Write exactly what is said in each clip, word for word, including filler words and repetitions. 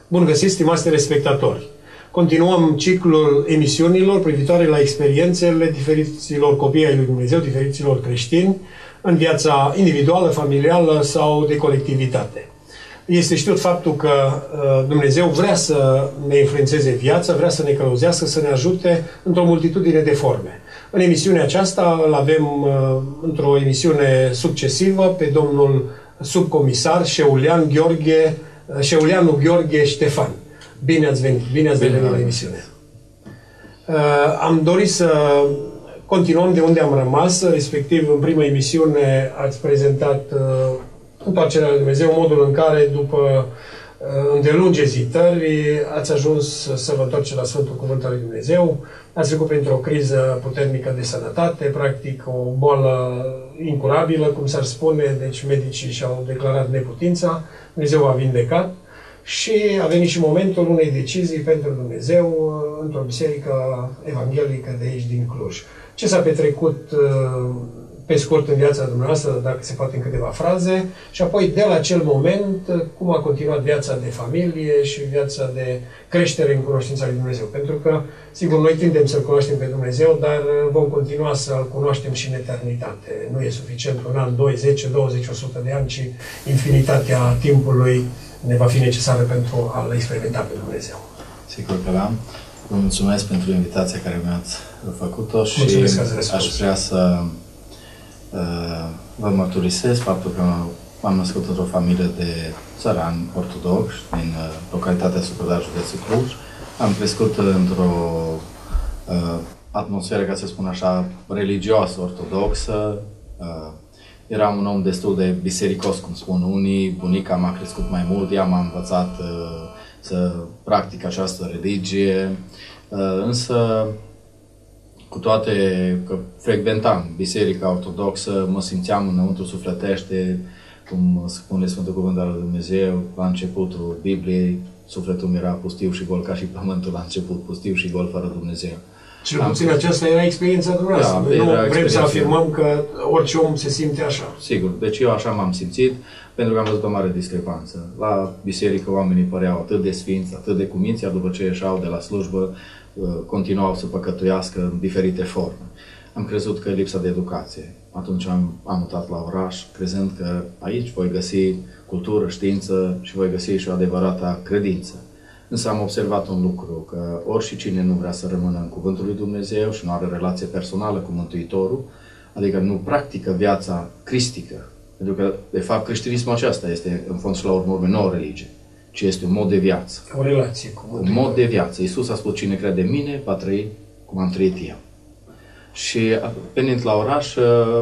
Bun găsit, stimați telespectatori! Continuăm ciclul emisiunilor privitoare la experiențele diferiților copii ai lui Dumnezeu, diferiților creștini, în viața individuală, familială sau de colectivitate. Este știut faptul că Dumnezeu vrea să ne influențeze viața, vrea să ne călăuzească, să ne ajute într-o multitudine de forme. În emisiunea aceasta îl avem într-o emisiune succesivă pe domnul subcomisar Șeulean Gheorghe, Șeuleanu Gheorghe Ștefan. Bine ați venit, bine ați venit la emisiune. Am dorit să continuăm de unde am rămas, respectiv în prima emisiune ați prezentat întoarcerea lui Dumnezeu, modul în care după îndelungi ezitări ați ajuns să vă întoarceți la Sfântul Cuvânt al lui Dumnezeu, ați trecut printr-o criză puternică de sănătate, practic o boală incurabilă, cum s-ar spune, deci medicii și-au declarat neputința, Dumnezeu v-a vindecat și a venit și momentul unei decizii pentru Dumnezeu într-o biserică evanghelică de aici din Cluj. Ce s-a petrecut pe scurt în viața dumneavoastră, dacă se poate în câteva fraze, și apoi de la acel moment, cum a continuat viața de familie și viața de creștere în cunoștința lui Dumnezeu. Pentru că, sigur, noi tindem să-L cunoaștem pe Dumnezeu, dar vom continua să-L cunoaștem și în eternitate. Nu e suficient un an, doi, zece, douăzeci, o sută de ani, ci infinitatea timpului ne va fi necesară pentru a-L experimenta pe Dumnezeu. Sigur că l-am. Vă mulțumesc pentru invitația care mi-ați făcut-o și aș vrea să uh, vă mărturisesc faptul că m-am născut într-o familie de țărani ortodoxi din uh, localitatea Sucurda, județul Cluj. Am crescut într-o uh, atmosferă, ca să spun așa, religioasă, ortodoxă. Uh, eram un om destul de bisericos, cum spun unii. Bunica m-a crescut mai mult, ea m-a învățat uh, să practic această religie, însă cu toate că frecventam biserica ortodoxă, mă simțeam înăuntru sufletește, cum spune Sfântul Cuvânt al lui Dumnezeu, la începutul Bibliei, sufletul meu era pustiu și gol ca și pământul la început, pustiu și gol fără Dumnezeu. Cel puțin Am... aceasta era experiența dumneavoastră. Da, nu vrem să afirmăm că orice om se simte așa. Sigur, deci eu așa m-am simțit, pentru că am văzut o mare discrepanță. La biserică oamenii păreau atât de sfinți, atât de cuminți, iar după ce ieșeau de la slujbă, continuau să păcătuiască în diferite forme. Am crezut că e lipsa de educație. Atunci am, am mutat la oraș, crezând că aici voi găsi cultură, știință și voi găsi și o adevărată credință. Însă am observat un lucru, că oricine nu vrea să rămână în Cuvântul lui Dumnezeu și nu are relație personală cu Mântuitorul, adică nu practică viața cristică, pentru că, de fapt, creștinismul acesta este, în fond și la urmă, nu o religie, ci este un mod de viață. O relație cu Mântuitorul. Un mod de viață. Iisus a spus, cine crede în mine, va trăi cum am trăit eu. Și venind la oraș,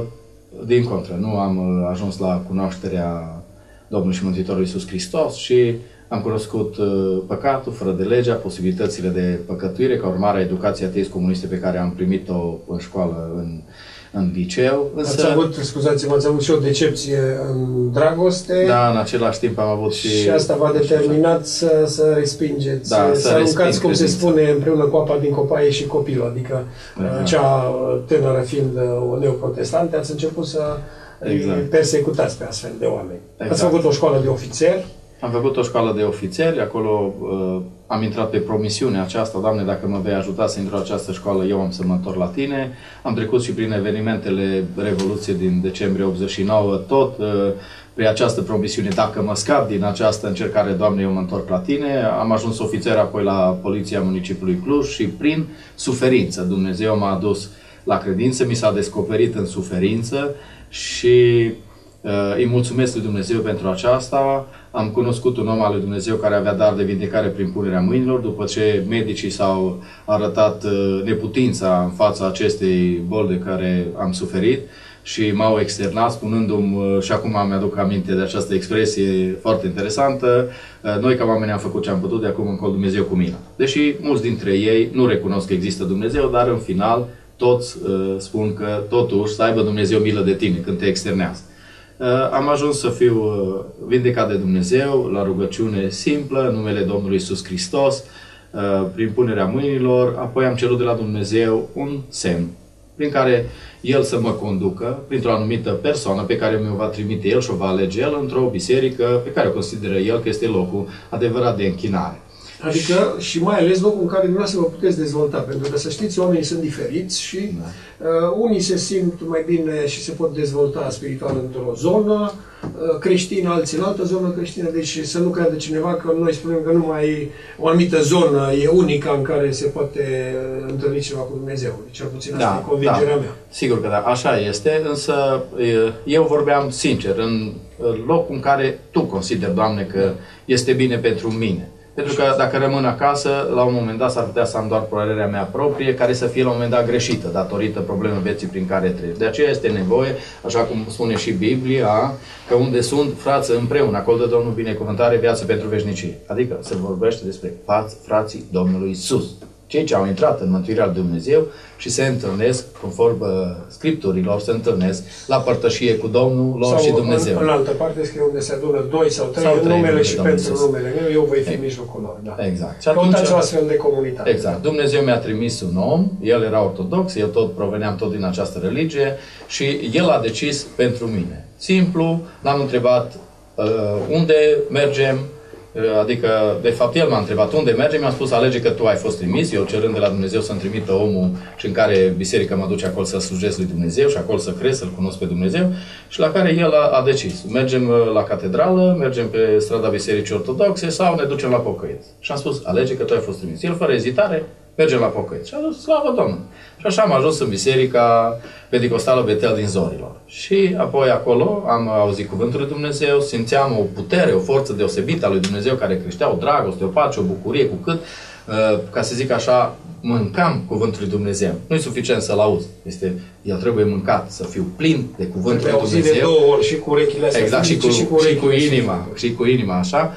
din contră, nu am ajuns la cunoașterea Domnului și Mântuitorului Iisus Hristos și am cunoscut păcatul, fără de legea, posibilitățile de păcătuire, ca urmare a educației ateist comuniste pe care am primit-o în școală, în, în liceu. Însă, ați avut, scuzați-mă, ați avut și o decepție în dragoste. Da, în același timp am avut și... Și asta v-a determinat să, să respingeți, da, să, să aruncați, cum se spune, împreună cu apa din copaie și copilul. Adică, da, cea tânără fiind o neoprotestantă, ați început să exact. persecutați pe astfel de oameni. Exact. Ați făcut o școală de ofițeri. Am făcut o școală de ofițeri, acolo uh, am intrat pe promisiunea aceasta, Doamne, dacă mă vei ajuta să intru în această școală, eu am să mă întorc la Tine. Am trecut și prin evenimentele Revoluției din decembrie optzeci și nouă, tot uh, prin această promisiune, dacă mă scap din această încercare, Doamne, eu mă întorc la Tine. Am ajuns ofițer apoi la Poliția Municipiului Cluj și prin suferință Dumnezeu m-a adus la credință, mi s-a descoperit în suferință și uh, îi mulțumesc lui Dumnezeu pentru aceasta. Am cunoscut un om al lui Dumnezeu care avea dar de vindecare prin punerea mâinilor, după ce medicii s-au arătat neputința în fața acestei boli de care am suferit și m-au externat, spunându-mi, și acum mi-aduc aminte de această expresie foarte interesantă, noi ca oameni am făcut ce am putut, de acum încolo Dumnezeu cu mine. Deși mulți dintre ei nu recunosc că există Dumnezeu, dar în final toți uh, spun că totuși să aibă Dumnezeu milă de tine când te externează. Am ajuns să fiu vindecat de Dumnezeu la rugăciune simplă, în numele Domnului Iisus Hristos, prin punerea mâinilor, apoi am cerut de la Dumnezeu un semn. prin care El să mă conducă printr-o anumită persoană pe care mi-o va trimite El și o va alege El într-o biserică pe care o consideră El că este locul adevărat de închinare. Adică și mai ales locul în care dumneavoastră vă puteți dezvolta, pentru că să știți, oamenii sunt diferiți și da. uh, unii se simt mai bine și se pot dezvolta spiritual într-o zonă uh, creștină, alții în altă zonă creștină, deci să nu creadă cineva că noi spunem că numai o anumită zonă e unica în care se poate întâlni ceva cu Dumnezeu. Deci cel puțin asta da, e convingerea da. mea. Sigur că da, așa este, însă eu vorbeam sincer, în locul în care Tu consideri, Doamne, că este bine pentru mine. Pentru că dacă rămân acasă, la un moment dat s-ar putea să am doar părerea mea proprie, care să fie la un moment dat greșită, datorită problemei vieții prin care treci. De aceea este nevoie, așa cum spune și Biblia, că unde sunt frați împreună, acolo dă Domnul binecuvântare, viață pentru veșnicie. Adică se vorbește despre frații Domnului Iisus. Cei ce au intrat în mântuirea lui Dumnezeu și se întâlnesc, conform uh, Scripturilor, se întâlnesc la părtășie cu Domnul lor sau și Dumnezeu. În, în altă parte scrie unde se adună doi sau trei, sau în trei numele și Domnul pentru Iisus. numele meu, eu voi fi în mijlocul lor. Da. Exact. Căutați o astfel de comunitate. Exact. Dumnezeu mi-a trimis un om, el era ortodox, eu tot proveneam tot din această religie și el a decis pentru mine. Simplu, l-am întrebat uh, unde mergem, adică, de fapt, el m-a întrebat unde mergem, mi-a spus, alege că tu ai fost trimis, eu cerând de la Dumnezeu să-mi trimită omul și în care biserica mă duce acolo să slujesc lui Dumnezeu și acolo să cresc, să-L cunosc pe Dumnezeu și la care el a, a decis. Mergem la catedrală, mergem pe strada Bisericii Ortodoxe sau ne ducem la pocăiți. Și am spus, alege că tu ai fost trimis. El, fără ezitare, mergem la pocăiți. Și a zis, slavă Domnului! Și așa am ajuns în biserica Pentecostală Betel din Zorilor. Și apoi acolo am auzit cuvântul lui Dumnezeu, simțeam o putere, o forță deosebită a lui Dumnezeu care creștea, o dragoste, o pace, o bucurie, cu cât, ca să zic așa, mâncam cuvântul lui Dumnezeu. Nu e suficient să-l auzi. Este, el trebuie mâncat, să fiu plin de cuvântul lui Dumnezeu. De două ori și cu urechile astea. Exact, și cu, și cu, și cu inima, și cu inima, așa.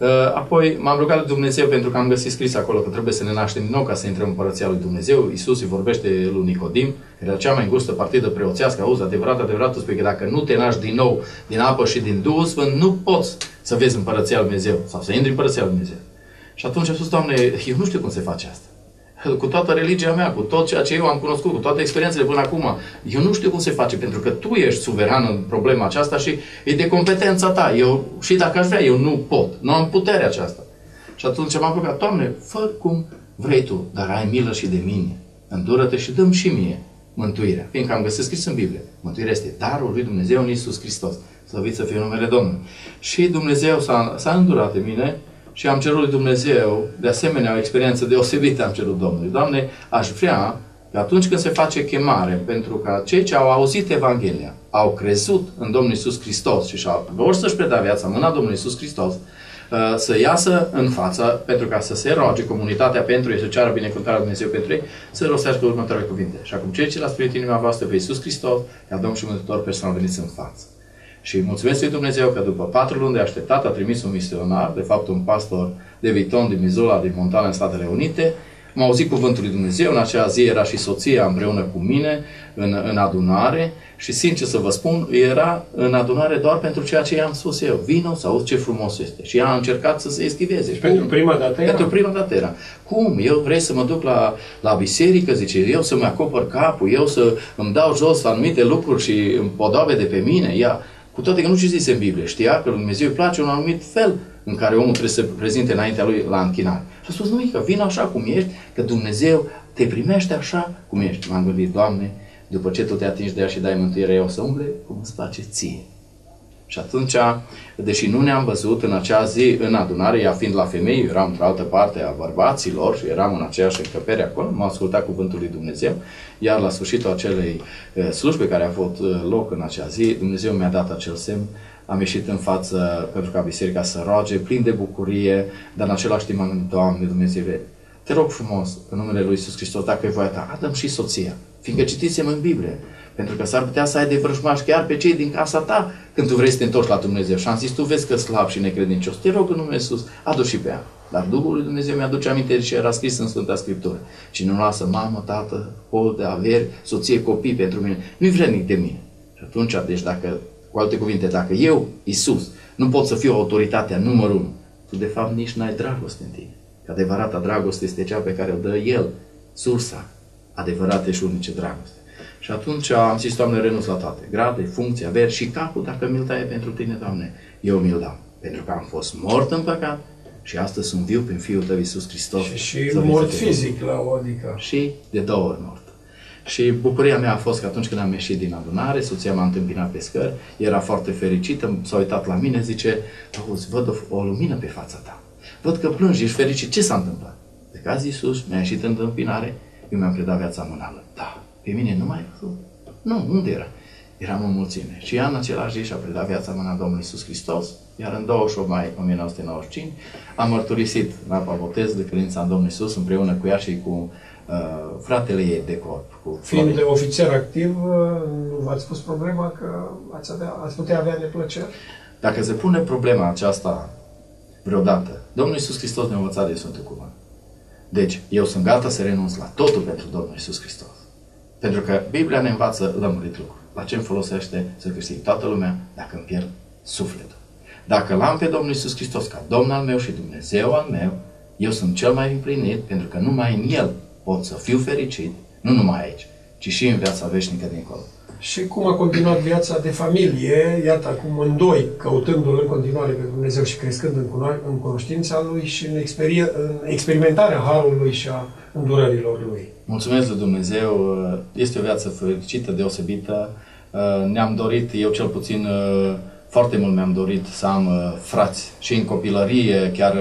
Apoi m-am rugat lui Dumnezeu pentru că am găsit scris acolo că trebuie să ne naștem din nou ca să intrăm în Împărăția lui Dumnezeu. Iisus îi vorbește lui Nicodim, că era cea mai îngustă partidă preoțească. Auzi, adevărat, adevărat, spui că dacă nu te naști din nou din apă și din Duhul Sfânt, nu poți să vezi Împărăția lui Dumnezeu sau să intri în Împărăția lui Dumnezeu. Și atunci am spus, Doamne, eu nu știu cum se face asta. Cu toată religia mea, cu tot ceea ce eu am cunoscut, cu toate experiențele până acum, eu nu știu cum se face, pentru că Tu ești suveran în problema aceasta și e de competența Ta. Eu, și dacă aș vrea, eu nu pot. Nu am puterea aceasta. Și atunci m-am rugat, Doamne, fă cum vrei Tu, dar ai milă și de mine. Îndură-te și dă-mi și mie mântuirea. Fiindcă am găsit scris în Biblie. Mântuirea este darul lui Dumnezeu în Iisus Hristos. Slăvit să fie numele Domnului. Și Dumnezeu s-a, s-a îndurat de mine și am cerut lui Dumnezeu, de asemenea, o experiență deosebită am cerut Domnului. Doamne, aș vrea că atunci când se face chemare, pentru că cei ce au auzit Evanghelia, au crezut în Domnul Iisus Hristos și vor să-și preda viața în mâna Domnului Iisus Hristos, să iasă în față, pentru ca să se roage comunitatea pentru ei, să ceară binecuvântarea lui Dumnezeu pentru ei, să rostească următoarele cuvinte. Și acum cei ce l-ați primit inima voastră pe Iisus Hristos, ca Domn și Mântuitor personal, veniți în față. Și mulțumesc lui Dumnezeu că după patru luni de așteptat a trimis un misionar, de fapt un pastor de Viton din Missoula, din Montana, în Statele Unite. M-a auzit cuvântul lui Dumnezeu, în acea zi era și soția împreună cu mine în, în adunare și sincer să vă spun, era în adunare doar pentru ceea ce i-am spus eu. Vino să auzi ce frumos este. Și ea a încercat să se eschiveze. Și pentru prima dată era? Pentru prima dată era. Cum? Eu vrei să mă duc la, la biserică, zice, eu să-mi acopăr capul, eu să îmi dau jos anumite lucruri și împodoabe de pe mine. Ea, cu toate că nu citise în Biblie, știa că lui Dumnezeu îi place un anumit fel în care omul trebuie să se prezinte înaintea lui la închinare. Și a spus, nu, că vin așa cum ești, că Dumnezeu te primește așa cum ești. M-am gândit, Doamne, după ce Tu te atingi de ea și dai mântuire, eu să umble cum îți place Ție. Și atunci, deși nu ne-am văzut în acea zi în adunare, ea fiind la femei, eu eram într-o altă parte a bărbaților și eram în aceeași încăpere acolo, m-am ascultat cuvântul lui Dumnezeu, iar la sfârșitul acelei slujbe care a avut loc în acea zi, Dumnezeu mi-a dat acel semn, am ieșit în față pentru ca biserica să roage, plin de bucurie, dar în același timp am gândit, Doamne Dumnezeu, te rog frumos, în numele lui Iisus Hristos, dacă e voia Ta, adă-mi și soția, fiindcă citisem în Biblie, pentru că s-ar putea să ai de vrăjmași chiar pe cei din casa ta când tu vrei să te întorci la Dumnezeu. Și am zis, tu vezi că slab și necredincios, te rog în numele Iisus, adu și pe ea. Dar Duhul lui Dumnezeu mi-aduce aminte și era scris în Sfânta Scriptură. Cine nu lasă mamă, tată, pol de averi, soție, copii pentru mine, nu-i vrednic de mine. Și atunci, deci dacă, cu alte cuvinte, dacă eu, Iisus, nu pot să fiu autoritatea numărul unu, tu de fapt nici n-ai dragoste în tine. Că adevărata dragoste este cea pe care o dă El, sursa adevărate și unice dragoste. Și atunci am zis, Doamne, renunț la toate. Grade, funcții, averi și capul, dacă mi-l taie pentru Tine, Doamne, eu mi-l dau. Pentru că am fost mort în păcat și astăzi sunt viu prin Fiul Tău, Iisus Hristos. Și, și mort fizic la o adică. Și de două ori mort. Și bucuria mea a fost că atunci când am ieșit din adunare, soția m-a întâmpinat pe scări, era foarte fericită, s-a uitat la mine, zice, auzi, văd o, o lumină pe fața ta. Văd că plângi, ești fericit. Ce s-a întâmplat? De că azi Iisus mi-a ieșit în întâmpinare, eu mi-am predat viața mânală. Da, pe mine nu mai văzut. Nu, unde era? Eram în mulțime. Și ea în același zi și-a predat viața mâna Domnului Iisus Hristos, iar în douăzeci și opt mai o mie nouă sute nouăzeci și cinci am mărturisit în apa botez de credința în Domnul Iisus împreună cu ea și cu uh, fratele ei de corp. Cu Fiind de ofițer activ, nu v-ați pus problema că ați, avea, ați putea avea neplăceri? Dacă se pune problema aceasta vreodată, Domnul Iisus Hristos ne-a învățat de Sfântul Cuvânt. Deci, eu sunt gata să renunț la totul pentru Domnul Iisus Hristos. Pentru că Biblia ne învață lămurit lucru. La ce îmi folosește să câștig toată lumea dacă îmi pierd sufletul? Dacă l-am pe Domnul Iisus Hristos ca Domn al meu și Dumnezeu al meu, eu sunt cel mai împlinit, pentru că numai în El pot să fiu fericit, nu numai aici, ci și în viața veșnică dincolo. Și cum a continuat viața de familie, iată acum în doi, căutându-L în continuare pe Dumnezeu și crescând în, cuno- în cunoștința Lui și în, experie- în experimentarea Harului și a îndurărilor Lui. Mulțumesc lui Dumnezeu, este o viață fericită, deosebită. Ne-am dorit, eu cel puțin, foarte mult mi-am dorit să am frați și în copilărie, chiar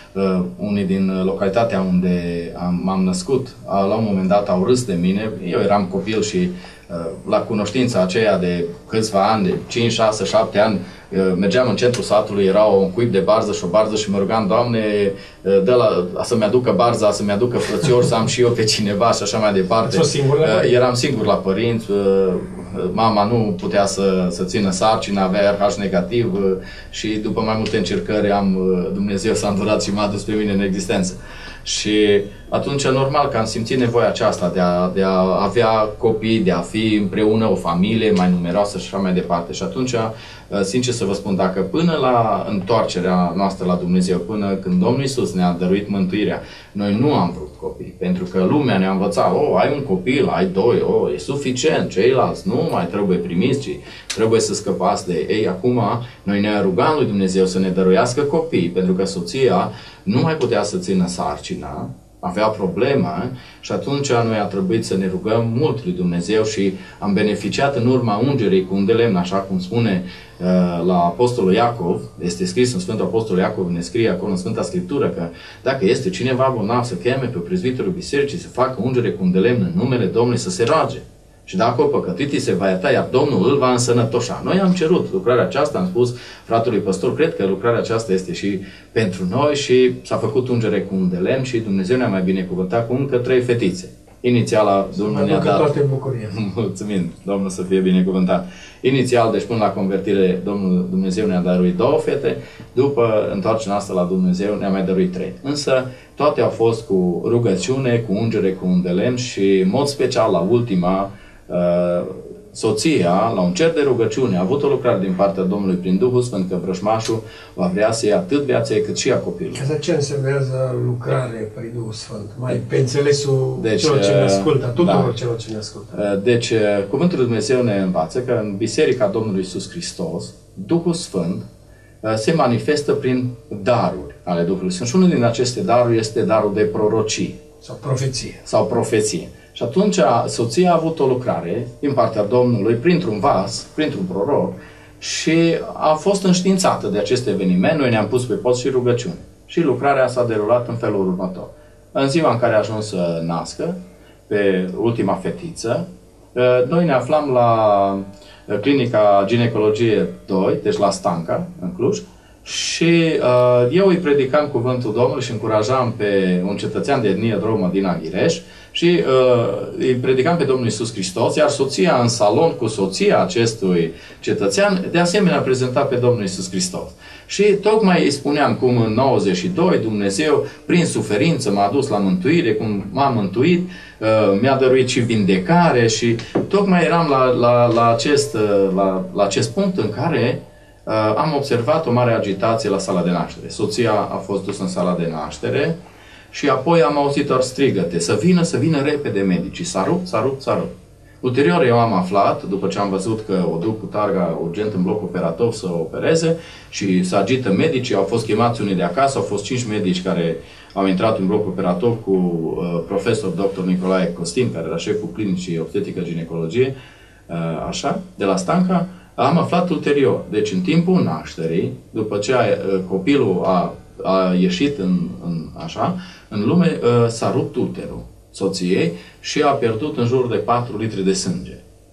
unii din localitatea unde am, m-am născut, la un moment dat au râs de mine, eu eram copil și la cunoștința aceea de câțiva ani, de cinci, șase, șapte ani, mergeam în centrul satului, era un cuib de barză și o barză și mă rugam, Doamne, dă la, să-mi aducă barza, să-mi aducă frățior, să am și eu pe cineva și așa mai departe. Eram singur la părinți, mama nu putea să, să țină sarcina, avea R H negativ și după mai multe încercări am, Dumnezeu s-a îndurat și m-a dus pe mine în existență. Și atunci, normal că am simțit nevoia aceasta de a, de a avea copii, de a fi împreună, o familie mai numeroasă și așa mai departe. Și atunci, sincer să vă spun, dacă până la întoarcerea noastră la Dumnezeu, până când Domnul Iisus ne-a dăruit mântuirea, noi nu am vrut copii. Pentru că lumea ne-a învățat, oh, ai un copil, ai doi, oh, e suficient, ceilalți nu mai trebuie primiți, ci trebuie să scăpați de ei. Acum, noi ne rugăm lui Dumnezeu să ne dăruiască copii, pentru că soția nu mai putea să țină sarcina, avea problemă și atunci noi a trebuit să ne rugăm mult lui Dumnezeu și am beneficiat în urma ungerii cu un de lemn, așa cum spune uh, la Apostolul Iacov, este scris în Sfântul Apostol Iacov, ne scrie acolo în Sfânta Scriptură că dacă este cineva bolnav să cheme pe prezbiterul bisericii să facă ungere cu un de lemn în numele Domnului să se roage. Și dacă o păcătuit se va ierta, iar Domnul îl va însănătoșa. Noi am cerut lucrarea aceasta, am spus fratelui păstor, cred că lucrarea aceasta este și pentru noi și s-a făcut ungere cu un de lemn și Dumnezeu ne-a mai binecuvântat cu încă trei fetițe. Inițial, Domnul ne-a dat... toate bucurie. Mulțumim, Domnul să fie binecuvântat. Inițial, deci până la convertire, Domnul Dumnezeu ne-a dăruit două fete, după întoarcerea noastră la Dumnezeu ne-a mai dăruit trei. Însă, toate au fost cu rugăciune, cu ungere cu un de lemn și, în mod special, la ultima, soția, la un cer de rugăciune, a avut o lucrare din partea Domnului prin Duhul Sfânt, că vrăjmașul va vrea să ia atât viața ei cât și a copilului. Asta ce însemnează lucrare prin Duhul Sfânt? Mai pe înțelesul deci, celor ce ne ascultă, tuturor da. celor ce ne ascultă. Deci, Cuvântul lui Dumnezeu ne învață că în Biserica Domnului Iisus Hristos, Duhul Sfânt se manifestă prin daruri ale Duhului Sfânt. Și unul din aceste daruri este darul de prorocie. Sau profeție. Sau profeție. Și atunci soția a avut o lucrare din partea Domnului printr-un vas, printr-un proroc și a fost înștiințată de acest eveniment. Noi ne-am pus pe post și rugăciune. Și lucrarea s-a derulat în felul următor. În ziua în care a ajuns să nască, pe ultima fetiță, noi ne aflam la clinica ginecologie doi, deci la Stanca, în Cluj, și uh, eu îi predicam cuvântul Domnului și încurajam pe un cetățean de etnie romă din Aghireș și uh, îi predicam pe Domnul Iisus Hristos, iar soția în salon cu soția acestui cetățean, de asemenea prezenta pe Domnul Iisus Hristos. Și tocmai îi spuneam cum în nouăzeci și doi Dumnezeu, prin suferință, m-a dus la mântuire, cum m-a mântuit, uh, mi-a dăruit și vindecare și tocmai eram la, la, la, acest, uh, la, la acest punct în care Uh, am observat o mare agitație la sala de naștere. Soția a fost dusă în sala de naștere și apoi am auzit doar strigăte. Să vină, să vină repede medicii. S-a rupt, s-a rupt, s-a rupt. Ulterior eu am aflat, după ce am văzut că o duc cu targa urgent în bloc operativ să o opereze și să agită medicii, au fost chemați unii de acasă, au fost cinci medici care au intrat în bloc operativ cu uh, profesor doctor Nicolae Costin, care era șeful clinicii obstetrică ginecologie, uh, așa, de la Stanca. Am aflat ulterior. Deci în timpul nașterii, după ce a, uh, copilul a, a ieșit în, în, așa, în lume, uh, s-a rupt uterul soției și a pierdut în jur de patru litri de sânge.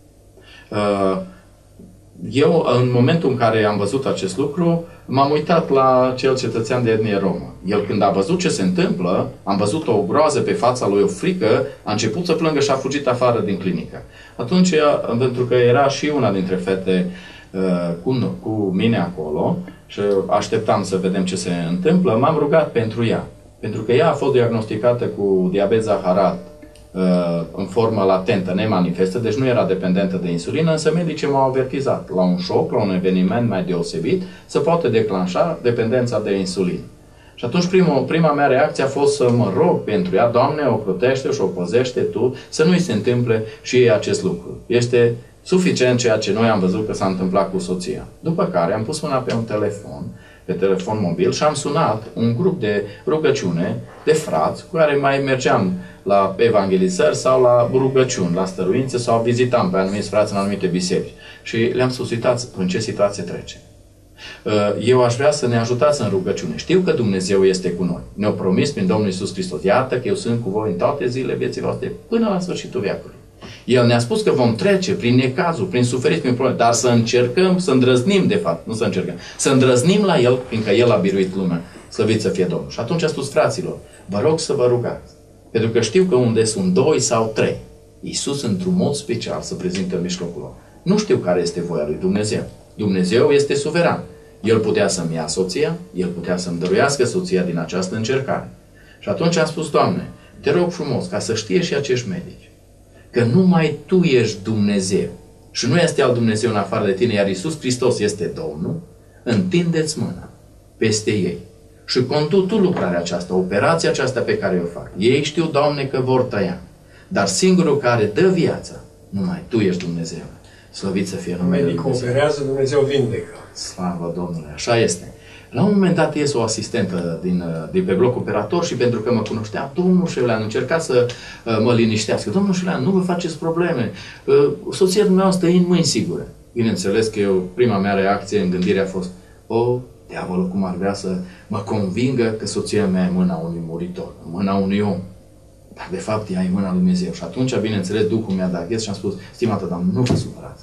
Eu, în momentul în care am văzut acest lucru, m-am uitat la cel cetățean de etnie romă. El, când a văzut ce se întâmplă, am văzut o groază pe fața lui, o frică, a început să plângă și a fugit afară din clinică. Atunci, pentru că era și una dintre fete cu, cu mine acolo și așteptam să vedem ce se întâmplă, m-am rugat pentru ea. Pentru că ea a fost diagnosticată cu diabet zaharat în formă latentă, nemanifestă, deci nu era dependentă de insulină, însă medicii m-au avertizat la un șoc, la un eveniment mai deosebit, să poate declanșa dependența de insulină. Și atunci prima, prima mea reacție a fost să mă rog pentru ea, Doamne, o protește și o păzește Tu, să nu-i se întâmple și ei acest lucru. Este suficient ceea ce noi am văzut că s-a întâmplat cu soția. După care am pus mâna pe un telefon, pe telefon mobil și am sunat un grup de rugăciune de frați cu care mai mergeam la evangelizări sau la rugăciuni, la stăruințe sau vizitam pe anumiți frați în anumite biserici. Și le-am spus, uitați în ce situație trece. Eu aș vrea să ne ajutați în rugăciune. Știu că Dumnezeu este cu noi. Ne-a promis prin Domnul Iisus Hristos. Iată că eu sunt cu voi în toate zilele vieții voastre până la sfârșitul veacului. El ne-a spus că vom trece prin necazuri, prin suferință, prin probleme, dar să încercăm, să îndrăznim, de fapt, nu să încercăm, să îndrăznim la El, fiindcă El a biruit lumea. Slăvit să fie Domnul. Și atunci a spus, fraților, vă rog să vă rugați. Pentru că știu că unde sunt doi sau trei, Iisus într-un mod special se prezintă în mijlocul lor. Nu știu care este voia lui Dumnezeu. Dumnezeu este suveran. El putea să-mi ia soția, El putea să-mi dăruiască soția din această încercare. Și atunci am spus, Doamne, te rog frumos ca să știe și acești medici că numai Tu ești Dumnezeu și nu este alt Dumnezeu în afară de Tine, iar Iisus Hristos este Domnul, întindeți mâna peste ei și condu Tu lucrarea aceasta, operația aceasta pe care o fac. Ei știu, Doamne, că vor tăia, dar singurul care dă viața, numai Tu ești Dumnezeu. Slăvit să fie numele Lui Dumnezeu. Medic operează, Dumnezeu vindecă. Slavă Domnului, așa este. La un moment dat ies o asistentă din, din pe bloc operator și pentru că mă cunoștea, domnul Șeulean, încerca să uh, mă liniștească. Domnul Șeulean, nu vă faceți probleme. Uh, soția dumneavoastră e în mâini sigure. Bineînțeles că eu, prima mea reacție în gândire a fost, o, diavolul, cum ar vrea să mă convingă că soția mea e în mâna unui muritor, în mâna unui om. Dar de fapt ea e în mâna lui Dumnezeu. Și atunci, bineînțeles, Duhul mi-a dat gheț și am spus, stimată doamnă, nu vă supărați.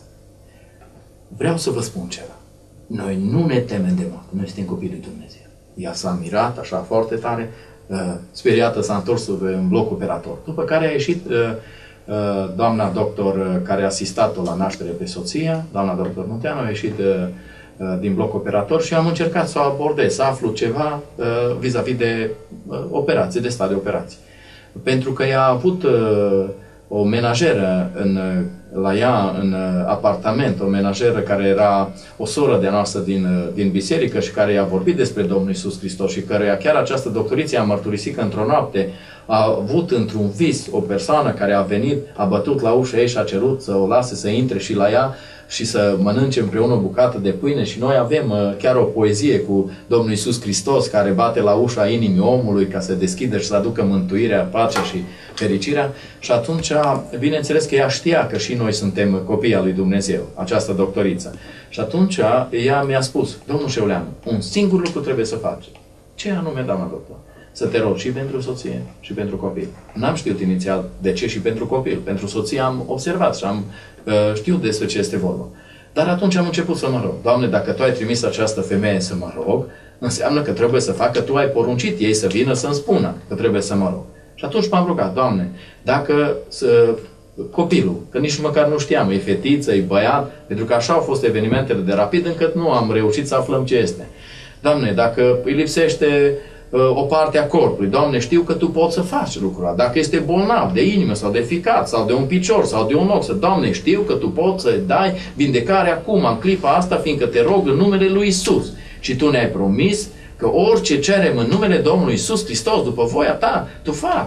Vreau să vă spun ceva. Noi nu ne temem de moarte. Noi suntem copiii lui Dumnezeu. Ea s-a mirat așa foarte tare, uh, speriată, s-a întors în bloc operator. După care a ieșit uh, uh, doamna doctor uh, care a asistat-o la naștere pe soția, doamna doctor Munteanu, a ieșit uh, uh, din bloc operator și am încercat să o abordez, să aflu ceva uh, vis-a-vis de uh, operație, de stat de operație. Pentru că ea a avut uh, o menajeră în, la ea în apartament, o menajeră care era o soră de-a noastră din, din biserică și care i-a vorbit despre Domnul Iisus Hristos și care chiar această doctoriță a mărturisit că într-o noapte a avut într-un vis o persoană care a venit, a bătut la ușa ei și a cerut să o lase să intre și la ea și să mănânce împreună o bucată de pâine și noi avem chiar o poezie cu Domnul Iisus Hristos care bate la ușa inimii omului ca să deschidă și să aducă mântuirea, pacea și fericirea și atunci, bineînțeles că ea știa că și noi suntem copii al lui Dumnezeu, această doctoriță. Și atunci ea mi-a spus, domnul Șeuleanu, un singur lucru trebuie să faci. Ce anume, doamna doctor? Să te rogi și pentru soție și pentru copil. N-am știut inițial de ce și pentru copil. Pentru soție am observat și am uh, știut despre ce este vorba. Dar atunci am început să mă rog. Doamne, dacă Tu ai trimis această femeie să mă rog, înseamnă că trebuie să facă, Tu ai poruncit ei să vină să-mi spună că trebuie să mă rog. Și atunci m-am rugat, Doamne, dacă să, copilul, că nici măcar nu știam, e fetiță, e băiat, pentru că așa au fost evenimentele de rapid, încât nu am reușit să aflăm ce este. Doamne, dacă îi lipsește o parte a corpului. Doamne, știu că Tu poți să faci lucrul ăla. Dacă este bolnav de inimă sau de ficat sau de un picior sau de un ox, Doamne, știu că Tu poți să dai vindecare acum, în clipa asta, fiindcă Te rog în numele Lui Iisus. Și Tu ne-ai promis că orice cerem în numele Domnului Iisus Hristos, după voia Ta, Tu faci.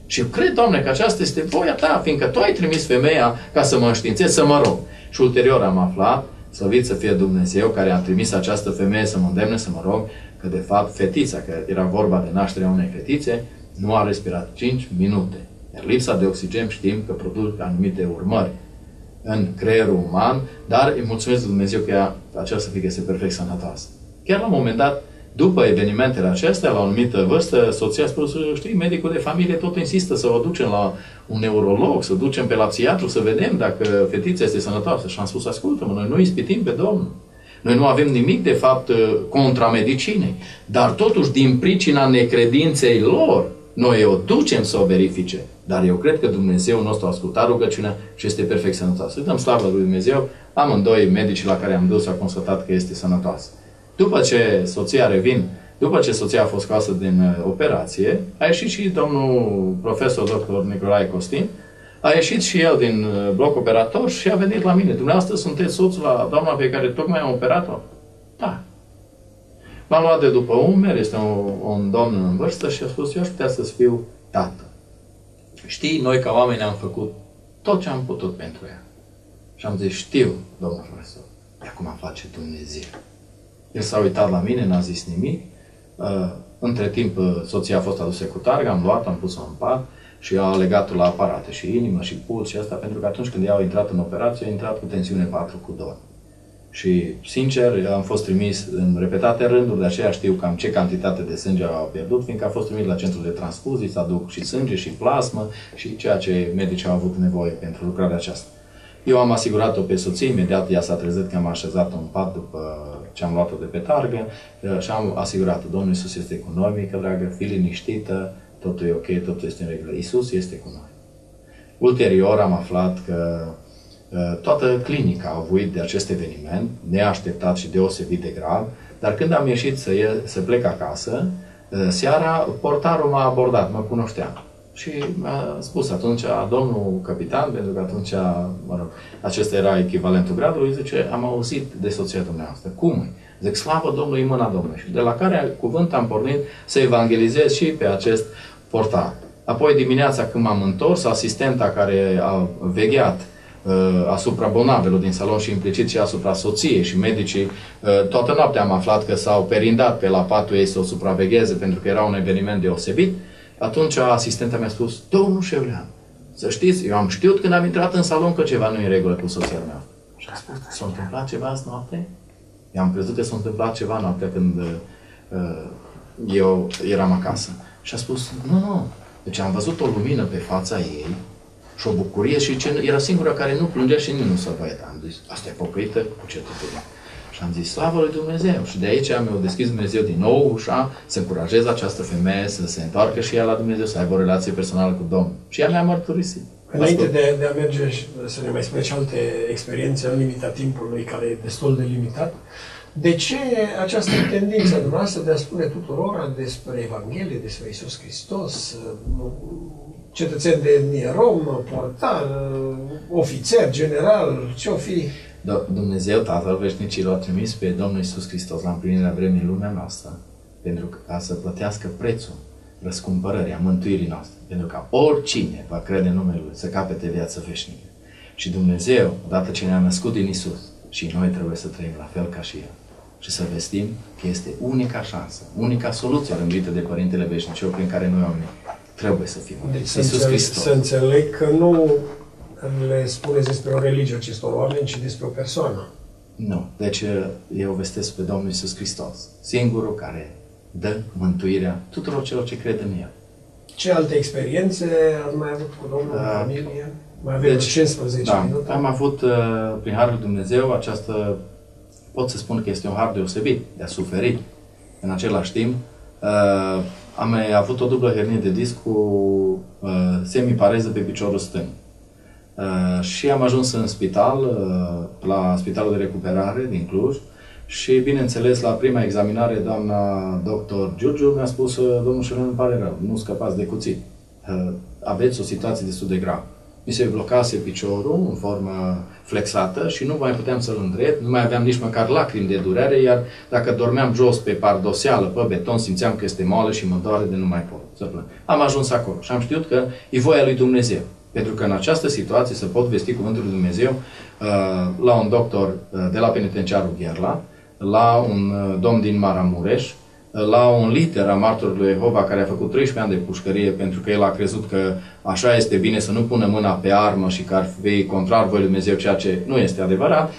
Și eu cred, Doamne, că aceasta este voia Ta, fiindcă Tu ai trimis femeia ca să mă înștiințez, să mă rog. Și ulterior am aflat, slăvit să fie Dumnezeu, care a trimis această femeie să mă îndemne să mă rog, că de fapt fetița, că era vorba de nașterea unei fetițe, nu a respirat cinci minute. Iar lipsa de oxigen știm că produce anumite urmări în creierul uman, dar îi mulțumesc Dumnezeu că ea, această fiică este perfect sănătoasă. Chiar la un moment dat, după evenimentele acestea, la o anumită vârstă, soția a spus, știi, medicul de familie tot insistă să o ducem la un neurolog, să o ducem pe la psihiatru, să vedem dacă fetița este sănătoasă. Și am spus, ascultă-mă, noi nu ispitim pe Domnul. Noi nu avem nimic, de fapt, contra medicinei. Dar totuși, din pricina necredinței lor, noi o ducem să o verifice. Dar eu cred că Dumnezeu nostru a ascultat rugăciunea și este perfect sănătoasă. Îi dăm slavă lui Dumnezeu. Amândoi medici la care am dus au constatat că este sănătoasă. După ce soția revin, după ce soția a fost scoasă din uh, operație, a ieșit și domnul profesor doctor Nicolae Costin, a ieșit și el din uh, bloc operator și a venit la mine. Dumneavoastră sunteți soțul la doamna pe care tocmai am operat-o? Da. M-am luat de după umeri, este un, un domn în vârstă și a spus, eu aș putea să fiu tată. Știi, noi ca oameni am făcut tot ce am putut pentru ea. Și am zis, știu, domnul profesor, de acum face Dumnezeu. El s-a uitat la mine, n-a zis nimic. Uh, între timp, soția a fost adusă cu targa, am luat, am pus-o în pat și a legat-o la aparate, și inimă, și puls, și asta, pentru că atunci când ea a intrat în operație, a intrat cu tensiune patru cu doi. Și, sincer, am fost trimis în repetate rânduri, de aceea știu cam ce cantitate de sânge au pierdut, fiindcă a fost trimis la centrul de transfuzii, să aduc și sânge, și plasmă, și ceea ce medicii au avut nevoie pentru lucrarea aceasta. Eu am asigurat-o pe soție, imediat ea s-a trezit că am așezat-o în pat după ce am luat-o de pe targă și am asigurat-o. Domnul Iisus este cu noi, mică dragă, fii liniștită, totul e ok, totul este în regulă. Iisus este cu noi. Ulterior am aflat că toată clinica a avuit de acest eveniment, neașteptat și deosebit de grav, dar când am ieșit să, ie, să plec acasă, seara portarul m-a abordat, mă cunoștea. Și mi-a spus atunci, domnul capitan, pentru că atunci, mă rog, acesta era echivalentul gradului, zice, am auzit de soția dumneavoastră. Cum e? Zic, slavă Domnului, mâna Domnului. Și de la care cuvânt am pornit să evangelizez și pe acest portar. Apoi dimineața când m-am întors, asistenta care a vegheat uh, asupra bolnavelor din salon și implicit și asupra soției și medicii, uh, toată noaptea am aflat că s-au perindat pe la patul ei să o supravegheze pentru că era un eveniment deosebit. Atunci asistenta mi-a spus, domnul Șeulean, să știți, eu am știut când am intrat în salon că ceva nu e în regulă cu soția mea. Și a spus, s-a întâmplat ceva azi noapte? Eu am crezut că s-a întâmplat ceva noaptea când uh, eu eram acasă. Și a spus, nu, nu. Deci am văzut o lumină pe fața ei și o bucurie și era singura care nu plângea și nimeni nu se văd. Am zis, asta e pocăită cu certitudine. Și am zis, slavă lui Dumnezeu. Și de aici mi-a deschis Dumnezeu din nou ușa să încurajez această femeie să se întoarcă și ea la Dumnezeu, să aibă o relație personală cu Domnul. Și ea mi-a mărturisit. Înainte de, de a merge și să ne mai spuneți și alte experiențe în limita timpului, care e destul de limitat, de ce această tendință dumneavoastră de a spune tuturor despre Evanghelie, despre Iisus Hristos, cetățeni de etnie romă, portar, ofițer, general, ce-o fi? Dumnezeu, Tatăl Veșnicilor, a trimis pe Domnul Iisus Hristos la împlinirea vremii în lumea noastră, pentru ca să plătească prețul răscumpărării, a mântuirii noastre, pentru ca oricine va crede în numele Lui să capete viață veșnică. Și Dumnezeu, odată ce ne-a născut din Iisus, și noi trebuie să trăim la fel ca și El. Și să vestim că este unica șansă, unica soluție rânduită de Părintele Veșnicilor prin care noi oamenii trebuie să fim. Deci Iisus să, Hristos. Să înțeleg că nu le spuneți despre o religie acestor oameni, ci despre o persoană. Nu. Deci eu vestesc pe Domnul Iisus Hristos, singurul care dă mântuirea tuturor celor ce cred în El. Ce alte experiențe ați mai avut cu Domnul în uh, familie? Mai avem deci, cincisprezece da, minute. Am avut, uh, prin Harul Lui Dumnezeu, această, pot să spun că este un har deosebit, de a suferi. În același timp, uh, am mai avut o dublă hernie de disc cu uh, semipareză pe piciorul stâng. Uh, și am ajuns în spital, uh, la Spitalul de Recuperare din Cluj, și, bineînțeles, la prima examinare, doamna doctor Giurgiu mi-a spus, domnul Șeulean, îmi pare rău, nu scăpați de cuțit. Uh, aveți o situație destul de gravă. mi se blocase piciorul în formă flexată și nu mai puteam să-l îndrept, nu mai aveam nici măcar lacrimi de durere, iar dacă dormeam jos pe pardoseală, pe beton, simțeam că este moală și mă doare de nu mai pot să plâng. Am ajuns acolo și am știut că e voia lui Dumnezeu. Pentru că în această situație să pot vesti cuvântul lui Dumnezeu la un doctor de la penitenciarul Gherla, la un domn din Maramureș, la un lider a martorului Jehova care a făcut treisprezece ani de pușcărie pentru că el a crezut că așa este bine să nu pună mâna pe armă și că ar fi contrar voii lui Dumnezeu, ceea ce nu este adevărat,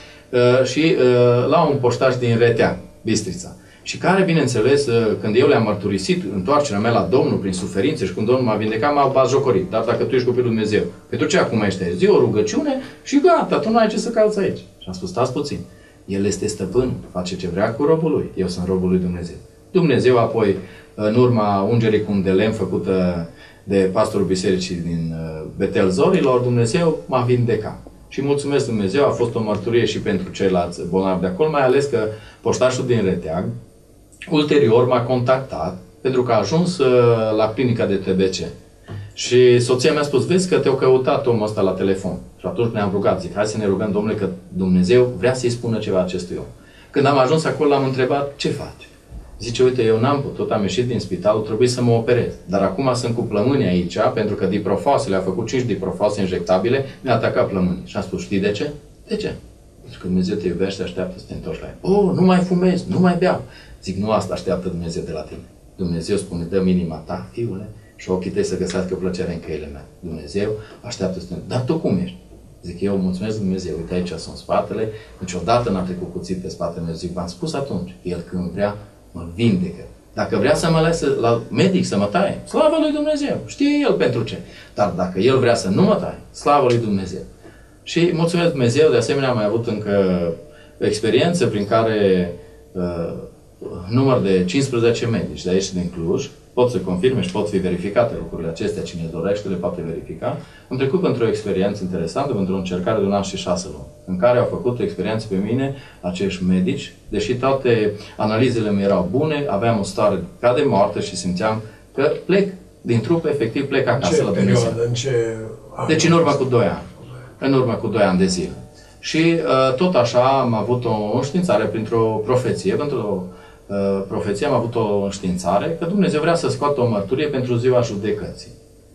și la un poștaș din Retea, Bistrița. Și care, bineînțeles, când eu le-am mărturisit întoarcerea mea la Domnul prin suferințe și când Domnul m-a vindecat, m-a batjocorit. Dar dacă tu ești copilul Dumnezeu, pentru ce acum ești aici? Zi o rugăciune și gata, tu nu ai ce să cauți aici. Și am spus, stați puțin. El este stăpân, face ce vrea cu robul lui. Eu sunt robul lui Dumnezeu. Dumnezeu apoi, în urma ungerii cu un de lemn făcută de pastorul bisericii din Betel Zorilor, Dumnezeu m-a vindecat. Și mulțumesc Dumnezeu, a fost o mărturie și pentru ceilalți bolnavi de acolo, mai ales că poștașul din Reteag, ulterior m-a contactat, pentru că a ajuns la clinica de T B C. Și soția mi-a spus, vezi că te-au căutat omul ăsta la telefon. Și atunci ne-am rugat, zic, hai să ne rugăm, Domnule, că Dumnezeu vrea să-i spună ceva acestui om. Când am ajuns acolo, l-am întrebat, ce faci? Zice, uite, eu n-am putut, am ieșit din spital, trebuie să mă operez. Dar acum sunt cu plămâni aici, pentru că diprofosele, a făcut cinci diprofose injectabile, mi-a atacat plămânii. Și am spus, știi de ce? De ce? Pentru că Dumnezeu te iubește, așteaptă să te întorci la el. Oh, nu mai fumezi, nu mai beau. Zic, nu asta așteaptă Dumnezeu de la tine. Dumnezeu spune, dă inima ta, fiule, și ochii tăi să găsească plăcere în căile mele. Dumnezeu așteaptă să te întorci. Dar tu cum ești? Zic, eu mulțumesc Dumnezeu, uite aici sunt spatele, niciodată n-am trecut cuțit pe spatele meu. Zic, v-am spus atunci, el când vrea, mă vindecă. Dacă vrea să mă lase la medic să mă taie, slavă lui Dumnezeu, știe el pentru ce. Dar dacă el vrea să nu mă taie, slavă lui Dumnezeu. Și mulțumesc Dumnezeu, de asemenea am mai avut încă experiență prin care uh, număr de cincisprezece medici de aici din Cluj pot să confirme și pot fi verificate lucrurile acestea, cine dorește le poate verifica. Am trecut pentru o experiență interesantă, pentru o încercare de un an și șase luni, în care au făcut o experiență pe mine acești medici, deși toate analizele mi erau bune, aveam o stare ca de moarte și simțeam că plec din trup, efectiv plec acasă la Dumnezeu. În ce deci în urmă cu doi ani. În urmă cu doi ani de zile. Și uh, tot așa am avut o înștiințare printr-o profeție, pentru uh, profeție am avut o înștiințare că Dumnezeu vrea să scoată o mărturie pentru ziua judecății.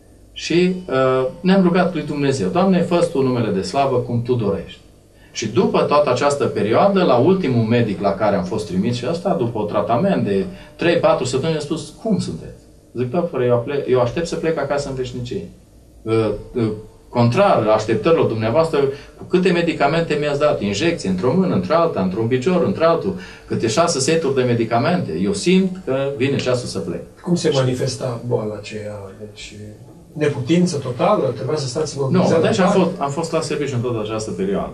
Și uh, ne-am rugat lui Dumnezeu, Doamne, fă-ți Tu numele de slavă cum Tu dorești. Și după toată această perioadă, la ultimul medic la care am fost trimis și asta, după un tratament de trei patru săptămâni, a spus, cum sunteți? Zic, doctore, eu, eu aștept să plec acasă în veșnicie. Uh, uh, Contrar așteptărilor dumneavoastră, cu câte medicamente mi-ați dat, injecții într-o mână, într-alta, într-un picior, într-altul, câte șase seturi de medicamente, eu simt că vine ceasul să plec. Cum se manifesta boala aceea? Deci, neputință totală? Trebuia să stați imobilizat? Nu, deci am fost, am fost la serviciu în toată această perioadă.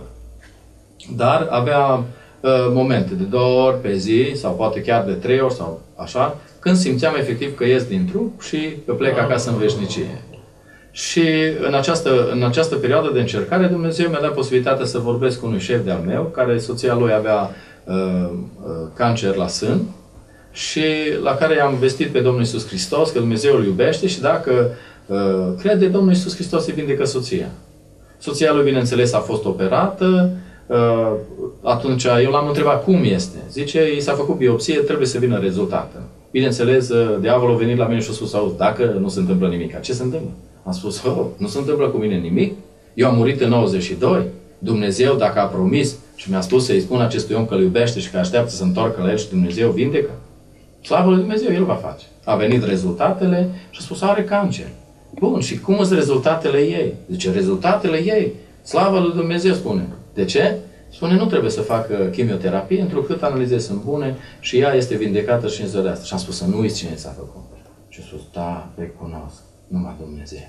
Dar avea uh, momente de două ori pe zi, sau poate chiar de trei ori, sau așa, când simțeam efectiv că ies din trup și că plec acasă în veșnicie. Și în această, în această perioadă de încercare, Dumnezeu mi-a dat posibilitatea să vorbesc cu unui șef de-al meu, care soția lui avea uh, uh, cancer la sân, și la care i-am vestit pe Domnul Iisus Hristos că Dumnezeu îl iubește și dacă uh, crede, Domnul Iisus Hristos îi vindecă soția. Soția lui, bineînțeles, a fost operată. Uh, atunci eu l-am întrebat cum este. Zice, i s-a făcut biopsie, trebuie să vină rezultate. Bineînțeles, diavolul a venit la mine și a spus, auzi, dacă nu se întâmplă nimic, ce se întâmplă? Am spus, oh, nu se întâmplă cu mine nimic. Eu am murit în nouăzeci și doi. Dumnezeu, dacă a promis și mi-a spus să-i spun acestui om că îl iubește și că așteaptă să se întoarcă la el și Dumnezeu vindecă, slavă lui Dumnezeu, el va face. A venit rezultatele și a spus, are cancer. Bun, și cum sunt rezultatele ei? Zice, rezultatele ei, slavă lui Dumnezeu, spune. De ce? Spune, nu trebuie să facă chimioterapie, întrucât analizele sunt bune și ea este vindecată și înzăreastă. Și am spus, să nu uiți cine s-a făcut. Și a spus, da, recunosc. Numai Dumnezeu.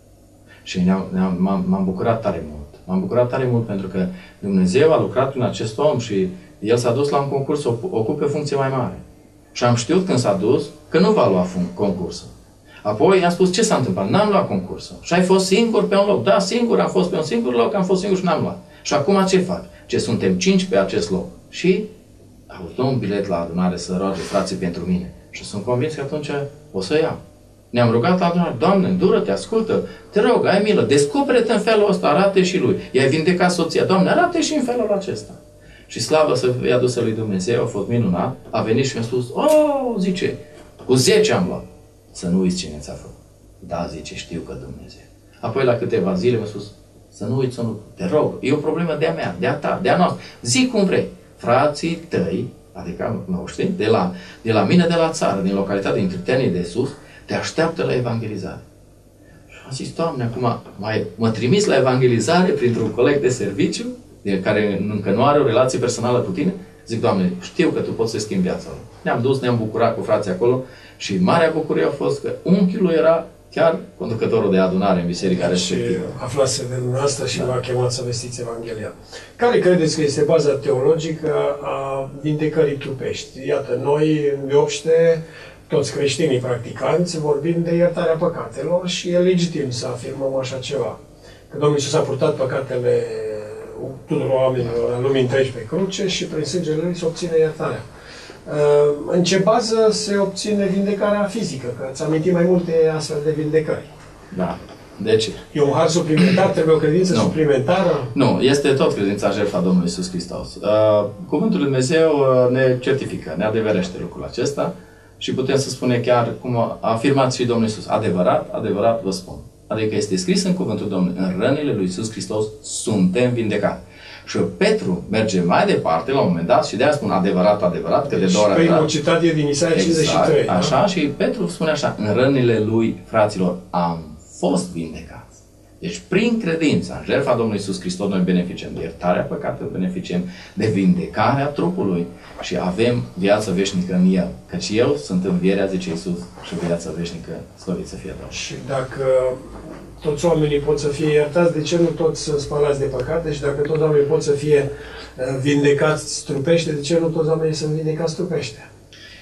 Și m-am bucurat tare mult. M-am bucurat tare mult pentru că Dumnezeu a lucrat prin acest om și el s-a dus la un concurs să ocupe o funcție mai mare. Și am știut când s-a dus că nu va lua concursul. Apoi i-am spus, ce s-a întâmplat? N-am luat concursul. Și ai fost singur pe un loc. Da, singur, am fost pe un singur loc, am fost singur și n-am luat. Și acum ce fac? Ce suntem cinci pe acest loc. Și au luat un bilet la adunare să roage frații pentru mine. Și sunt convins că atunci o să iau. Ne-am rugat la adunare, Doamne, îndură-te, ascultă, te rog, ai milă, descoperă-te în felul ăsta, arată și lui. I-ai vindecat soția, Doamne, arată și în felul acesta. Și slavă să fie adusă lui Dumnezeu, a fost minunat, a venit și mi-a spus, oh, zice, cu zece am luat. Să nu uiți cine ți-a făcut. Da, zice, știu că Dumnezeu. Apoi la câteva zile mi-a spus, să nu uiți, să nu, te rog, e o problemă de-a mea, de-a ta, de-a noastră. Zic cum vrei. Frații tăi, adică noștri, de la, de la mine, de la țară, din localitatea, din Târtenii de sus, te așteaptă la evangelizare. Și am zis, Doamne, acum mai, mă trimis la evangelizare printr-un coleg de serviciu, de care încă nu are o relație personală cu tine. Zic, Doamne, știu că Tu poți să schimbi viața lor. Ne-am dus, ne-am bucurat cu frații acolo și marea bucurie a fost că unchiul lui era chiar conducătorul de adunare în biserica respectivă. Aflase de dumneavoastră și da. V-a chemat să vestiți Evanghelia. Care credeți că este baza teologică a vindecării trupești? Iată, noi, în Iopște, toți creștinii practicanți, vorbim de iertarea păcatelor și e legitim să afirmăm așa ceva. Că Domnul Iisus a purtat păcatele tuturor oamenilor în lumii întregi pe cruce și prin sângele Lui se obține iertarea. În ce bază se obține vindecarea fizică? Că ați amintit mai multe astfel de vindecări. Da. Deci, e un har suplimentar? Trebuie o credință nu. suplimentară? Nu. Este tot credința în jertfa Domnului Iisus Hristos. Uh, Cuvântul Lui Dumnezeu ne certifică, ne adeverește lucrul acesta și putem să spunem chiar, cum a afirmat și Domnul Iisus, adevărat, adevărat vă spun. Adică este scris în Cuvântul Domnului, în rănile Lui Iisus Hristos suntem vindecați. Și Petru merge mai departe la un moment dat și de-aia spun adevărat, adevărat, că deci, de două ori primul citat e din Isaia cincizeci și trei. Exact, așa, da? Și Petru spune așa, în rănile lui, fraților, am fost vindecați. Deci, prin credința în jertfa Domnului Iisus Hristos, noi beneficiem de iertarea păcatelor, beneficiem de vindecarea trupului și avem viață veșnică în El. Căci eu sunt învierea, zice Iisus, și viața veșnică, slăvit să fie Domnul. Și dacă toți oamenii pot să fie iertați, de ce nu toți sunt spălați de păcate? Și dacă toți oamenii pot să fie vindecați trupește, de ce nu toți oamenii sunt vindecați trupește?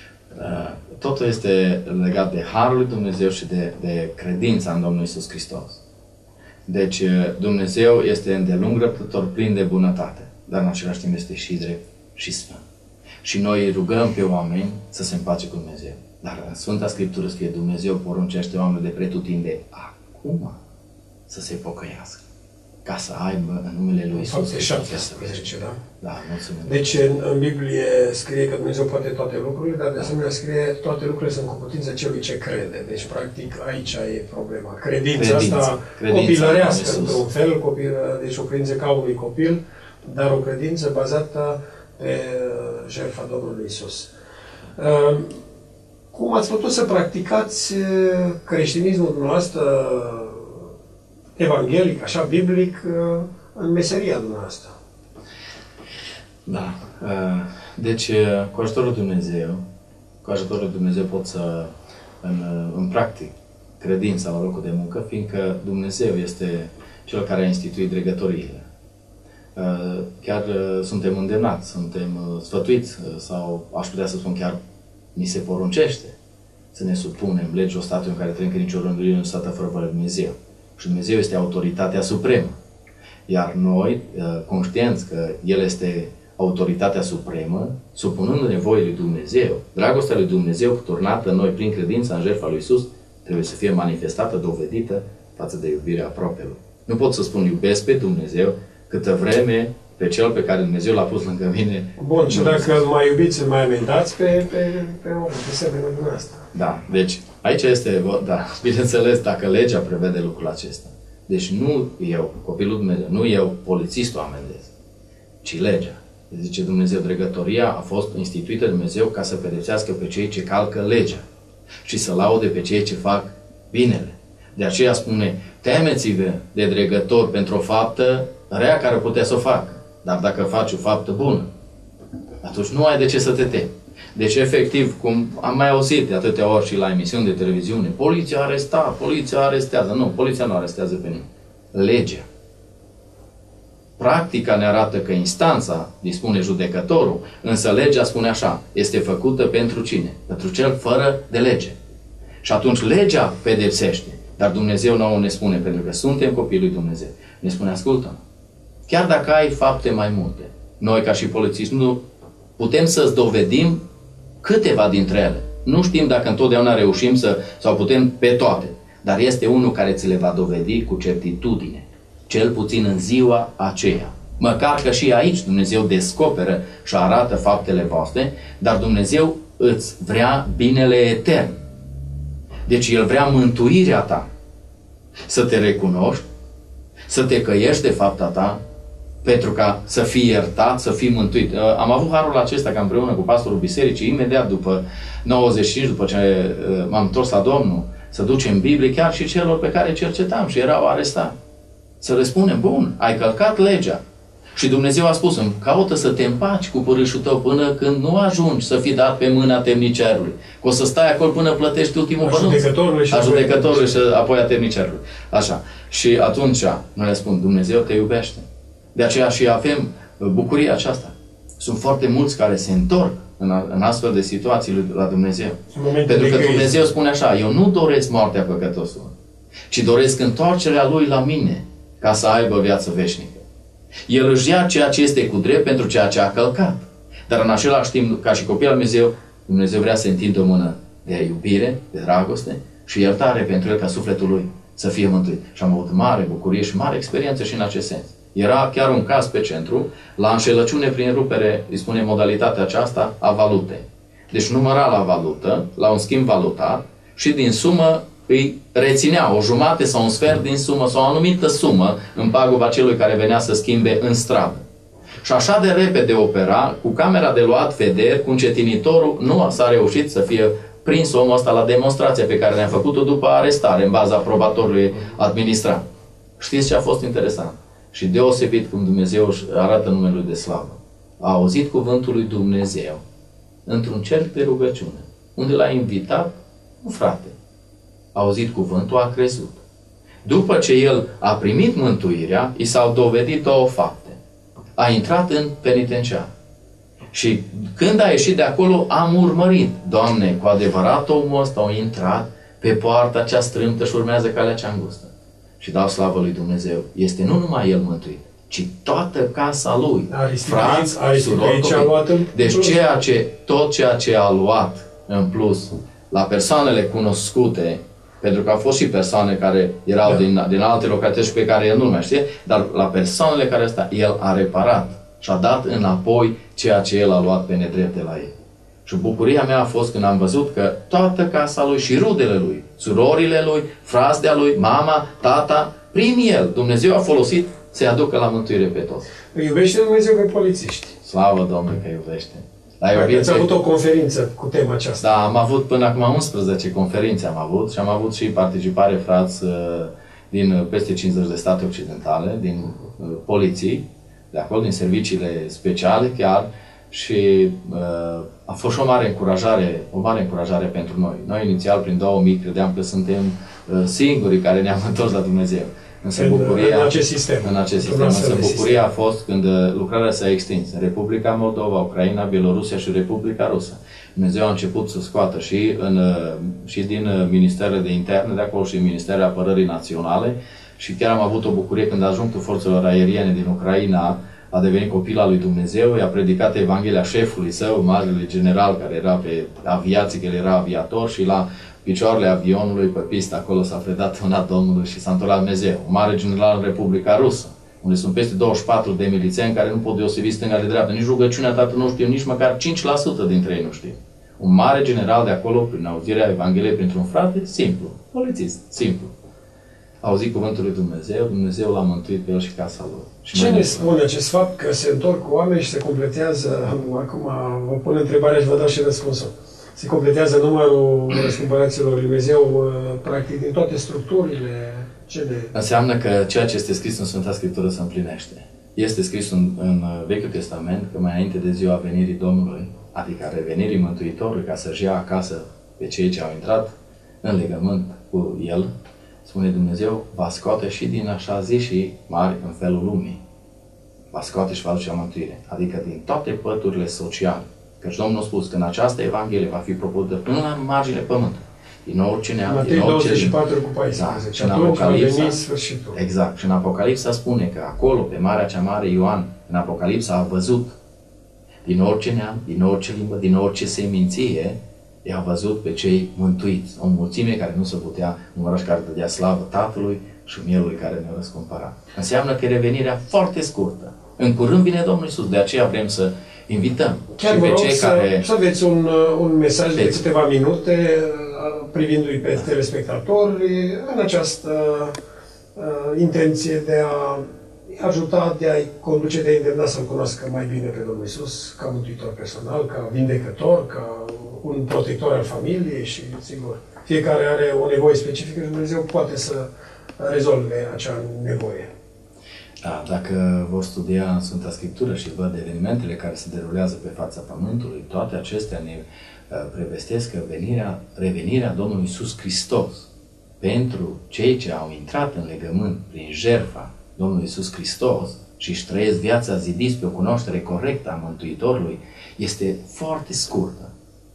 Totul este legat de harul lui Dumnezeu și de, de credința în Domnul Iisus Hristos. Deci Dumnezeu este îndelung răbdător, plin de bunătate, dar în același timp este și drept și sfânt. Și noi rugăm pe oameni să se împace cu Dumnezeu. Dar în Sfânta Scriptură scrie, Dumnezeu poruncește oamenii de pretutinde acum să se pocăiască, ca să aibă în numele Lui Iisus șaptesprezece, da? Da, mulțumim. Deci în, în Biblie scrie că Dumnezeu poate toate lucrurile, dar de asemenea scrie toate lucrurile sunt cu putință celui ce crede. Deci practic aici e problema. Credința, Credința. asta Credința, copilărească într-un fel, copil, deci o credință ca unui copil, dar o credință bazată pe jertfa Domnului Iisus. Cum ați putut să practicați creștinismul dumneavoastră evanghelic, așa, biblic, în meseria dumneavoastră? Da. Deci, cu ajutorul Dumnezeu, cu ajutorul lui Dumnezeu pot să în, în practic credința la locul de muncă, fiindcă Dumnezeu este Cel care a instituit dregătoriile. Chiar suntem îndemnați, suntem sfătuiți sau aș putea să spun chiar ni se poruncește să ne supunem legii statului în care trăim, că nicio rânduire nu stată fără voia lui Dumnezeu. Și Dumnezeu este autoritatea supremă. Iar noi, conștienți că El este autoritatea supremă, supunându-ne voii lui Dumnezeu, dragostea lui Dumnezeu turnată în noi prin credința în jertfa lui Iisus, trebuie să fie manifestată, dovedită față de iubirea aproapelui. Nu pot să spun iubesc pe Dumnezeu câtă vreme pe Cel pe care Dumnezeu l-a pus lângă mine. Bun, și dacă îl mai iubiți, îl mai amendați pe, pe, pe omul, pe semenul dumneavoastră. Da, deci aici este, da, bineînțeles, dacă legea prevede lucrul acesta. Deci nu eu, copilul Dumnezeu, nu eu, polițistul amendez, ci legea. Zice Dumnezeu, dregătoria a fost instituită de Dumnezeu ca să pedepsească pe cei ce calcă legea și să laude pe cei ce fac binele. De aceea spune, temeți-vă de dregător pentru o faptă rea care putea să o facă. Dar dacă faci o faptă bună, atunci nu ai de ce să te temi. Deci, efectiv, cum am mai auzit de atâtea ori și la emisiuni de televiziune, poliția aresta, poliția arestează. Nu, poliția nu arestează pe nimeni. Legea. Practica ne arată că instanța dispune judecătorul, însă legea spune așa, este făcută pentru cine? Pentru cel fără de lege. Și atunci legea pedepsește. Dar Dumnezeu nouă ne spune, pentru că suntem copiii lui Dumnezeu, ne spune, ascultă, chiar dacă ai fapte mai multe, noi ca și polițiști nu putem să-ți dovedim câteva dintre ele. Nu știm dacă întotdeauna reușim să, sau putem pe toate, dar este unul care ți le va dovedi cu certitudine, cel puțin în ziua aceea. Măcar că și aici Dumnezeu descoperă și arată faptele voastre, dar Dumnezeu îți vrea binele etern. Deci El vrea mântuirea ta. Să te recunoști, să te căiești de fapta ta, pentru ca să fii iertat, să fii mântuit. Am avut harul acesta ca împreună cu pastorul bisericii, imediat după nouăzeci și cinci, după ce m-am întors la Domnul, să ducem Biblie chiar și celor pe care cercetam și erau arestați. Să le spunem, bun, ai călcat legea. Și Dumnezeu a spus, caută să te împaci cu părâșul tău până când nu ajungi să fii dat pe mâna temnicerului. Că o să stai acolo până plătești ultimul bănuț. A judecătorului și apoi a temnicerului. Așa. Și atunci noi le spun, Dumnezeu te iubește. De aceea și avem bucuria aceasta. Sunt foarte mulți care se întorc în, în astfel de situații la Dumnezeu. Pentru că Dumnezeu spune așa, eu nu doresc moartea păcătosului, ci doresc întoarcerea lui la mine ca să aibă viață veșnică. El își ia ceea ce este cu drept pentru ceea ce a călcat. Dar în același timp, ca și copil al Dumnezeu, Dumnezeu vrea să întindă o mână de iubire, de dragoste și iertare pentru el ca sufletul lui să fie mântuit. Și am avut mare bucurie și mare experiență și în acest sens. Era chiar un caz pe centru, la înșelăciune prin rupere, îi spune modalitatea aceasta, a valutei. Deci număra la valută, la un schimb valutar și din sumă îi reținea o jumătate sau un sfert din sumă sau o anumită sumă în paguba celui care venea să schimbe în stradă. Și așa de repede opera, cu camera de luat vederi, cu încetinitorul, nu s-a reușit să fie prins omul ăsta la demonstrația pe care ne-am făcut-o după arestare, în baza probatorului administrat. Știți ce a fost interesant? Și deosebit cum Dumnezeu își arată numele Lui de slavă. A auzit cuvântul lui Dumnezeu într-un cerc de rugăciune, unde l-a invitat un frate. A auzit cuvântul, a crezut. După ce el a primit mântuirea, i s-au dovedit două fapte. A intrat în penitenciar. Și când a ieșit de acolo, am urmărit. Doamne, cu adevărat omul ăsta a intrat pe poarta cea strâmtă și urmează calea cea îngustă. Și dau slavă lui Dumnezeu. Este nu numai el mântuit, ci toată casa lui. Frați, surori, copii. Deci ceea ce, tot ceea ce a luat în plus la persoanele cunoscute, pentru că au fost și persoane care erau da. din, din alte localități și pe care el nu mai știe, dar la persoanele care ăsta, el a reparat și a dat înapoi ceea ce el a luat pe nedrept de la ei. Și bucuria mea a fost când am văzut că toată casa lui și rudele lui, surorile lui, frați de-a lui, mama, tata, prin el, Dumnezeu a folosit să-i aducă la mântuire pe toți. Îi iubește Dumnezeu pe polițiști. Slavă Domnului că iubește. Ați avut o conferință cu tema aceasta. Da, am avut până acum unsprezece conferințe am avut și am avut și participare frați din peste cincizeci de state occidentale, din poliții, de acolo, din serviciile speciale chiar, și uh, a fost și o mare încurajare, o mare încurajare pentru noi. Noi inițial prin două mii credeam că suntem uh, singurii care ne-am întors la Dumnezeu. Însă în, bucuria, în acest sistem. În acest sistem. Însă bucuria a fost când lucrarea s-a extins. În Republica Moldova, Ucraina, Bielorusia și Republica Rusă. Dumnezeu a început să scoată și, în, și din Ministerele de Interne de acolo și din Ministerele Apărării Naționale. Și chiar am avut o bucurie când ajungul forțelor aeriene din Ucraina a devenit copil al lui Dumnezeu, i-a predicat Evanghelia șefului său, marele general care era pe aviație, că el era aviator, și la picioarele avionului, pe pistă, acolo s-a predat un Domnului și s-a întors la Dumnezeu. Un mare general în Republica Rusă, unde sunt peste douăzeci și patru de milițieni care nu pot deosebi stânga de dreapta, nici rugăciunea Tatăl nu știu, nici măcar cinci la sută dintre ei nu știu. Un mare general de acolo, prin auzirea Evangheliei printr-un frate, simplu, polițist, simplu. A auzit cuvântul lui Dumnezeu, Dumnezeu l-a mântuit pe el și casa lui. Și ce ne spune acest fapt că se întorc cu oameni și se completează, acum vă pun întrebarea și vă dau și răspunsul, se completează numărul răscumpăraților lui Dumnezeu, practic, din toate structurile? Ce ne... Înseamnă că ceea ce este scris în Sfânta Scriptură se împlinește. Este scris în, în Vechiul Testament că mai înainte de ziua venirii Domnului, adică a revenirii Mântuitorului, ca să-și ia acasă pe cei ce au intrat în legământ cu El, spune Dumnezeu, va scoate și din așa zi și mari în felul lumii. Va scoate și va duce la mântuire. Adică din toate păturile sociale. Căci Domnul a spus că în această Evanghelie va fi propusă până la marginile pământului. Din orice neam, Matei din orice... douăzeci și patru cu paisprezece. Da, și în Apocalipsa, sfârșitul. Exact. Și în Apocalipsa spune că acolo, pe Marea cea Mare, Ioan, în Apocalipsa a văzut din orice neam, din orice limbă, din orice seminție, i-a văzut pe cei mântuiți, o mulțime care nu se putea număra și care dădea slavă Tatălui și Mielului care ne-a răscumpărat. Înseamnă că e revenirea foarte scurtă. În curând vine Domnul Iisus, de aceea vrem să invităm Chiar și pe pe rog cei să, care... să aveți un, un mesaj de Pe... câteva minute privindu-i pe telespectatori în această uh, intenție de a ajuta, de a-i conduce, de a îndemna să-L cunoască mai bine pe Domnul Iisus ca mântuitor personal, ca vindecător, ca un protector al familiei și, sigur, fiecare are o nevoie specifică și Dumnezeu poate să rezolve acea nevoie. Da, dacă vor studia în Sfânta Scriptură și văd evenimentele care se derulează pe fața Pământului, toate acestea ne prevestesc că venirea, revenirea Domnului Iisus Hristos pentru cei ce au intrat în legământ prin jertfa Domnului Iisus Hristos și își trăiesc viața zidiți pe o cunoaștere corectă a Mântuitorului, este foarte scurtă.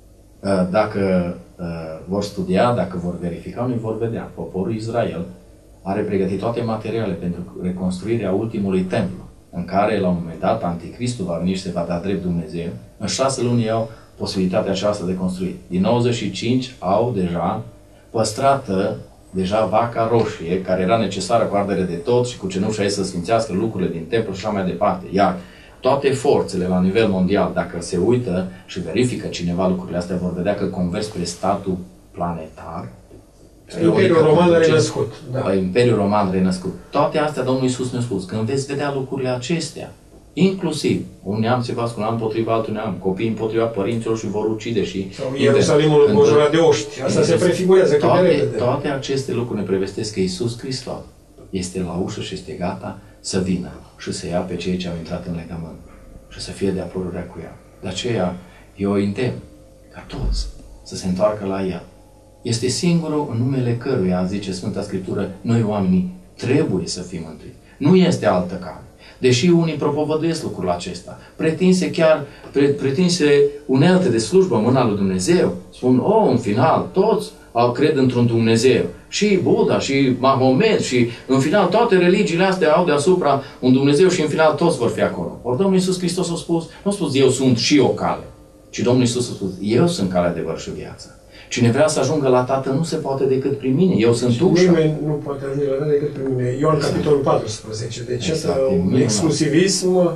Dacă vor studia, dacă vor verifica, nu vor vedea. Poporul Israel are pregătit toate materiale pentru reconstruirea ultimului templu, în care, la un moment dat, Anticristul va veni și se va da drept Dumnezeu. În șase luni au posibilitatea aceasta de construit. Din nouăzeci și cinci au deja păstrată deja vaca roșie, care era necesară cu ardere de tot și cu cenușa ei să sfințească lucrurile din templu și așa mai departe. Iar toate forțele la nivel mondial, dacă se uită și verifică cineva lucrurile astea, vor vedea că convers spre statul planetar. Imperiul Roman renăscut. Da. Imperiul Roman renăscut. Toate astea Domnul Iisus ne-a spus. Când veți vedea lucrurile acestea, inclusiv un neam se va scula împotriva altul neam, copiii împotriva părinților și vor ucide și... Sau Ierusalimul înconjurat de oști. Asta se prefigurează cât de repede. Toate aceste lucruri ne prevestesc că Iisus Hristos este la ușă și este gata să vină și să ia pe cei ce au intrat în legământ și să fie de apărarea cu ea. De aceea eu o îndemn ca toți să se întoarcă la ea. Este singurul în numele căruia, zice Sfânta Scriptură, noi oamenii trebuie să fim mântuiți. Nu este altă cale. Deși unii propovăduiesc lucrul acesta, pretinse chiar, pre, pretinse unelte de slujbă în mâna lui Dumnezeu, spun, oh, în final, toți au cred într-un Dumnezeu. Și Buddha, și Mahomet, și în final toate religiile astea au deasupra un Dumnezeu și în final toți vor fi acolo. Ori Domnul Iisus Hristos a spus, nu a spus, eu sunt și o cale, ci Domnul Iisus a spus, eu sunt calea, adevăr și viață. Cine vrea să ajungă la Tatăl nu se poate decât prin mine. Eu sunt ușa. Nimeni nu poate ajunge la Tatăl decât prin mine. Ioan, exact. Capitolul paisprezece. Deci exact. Un exclusivism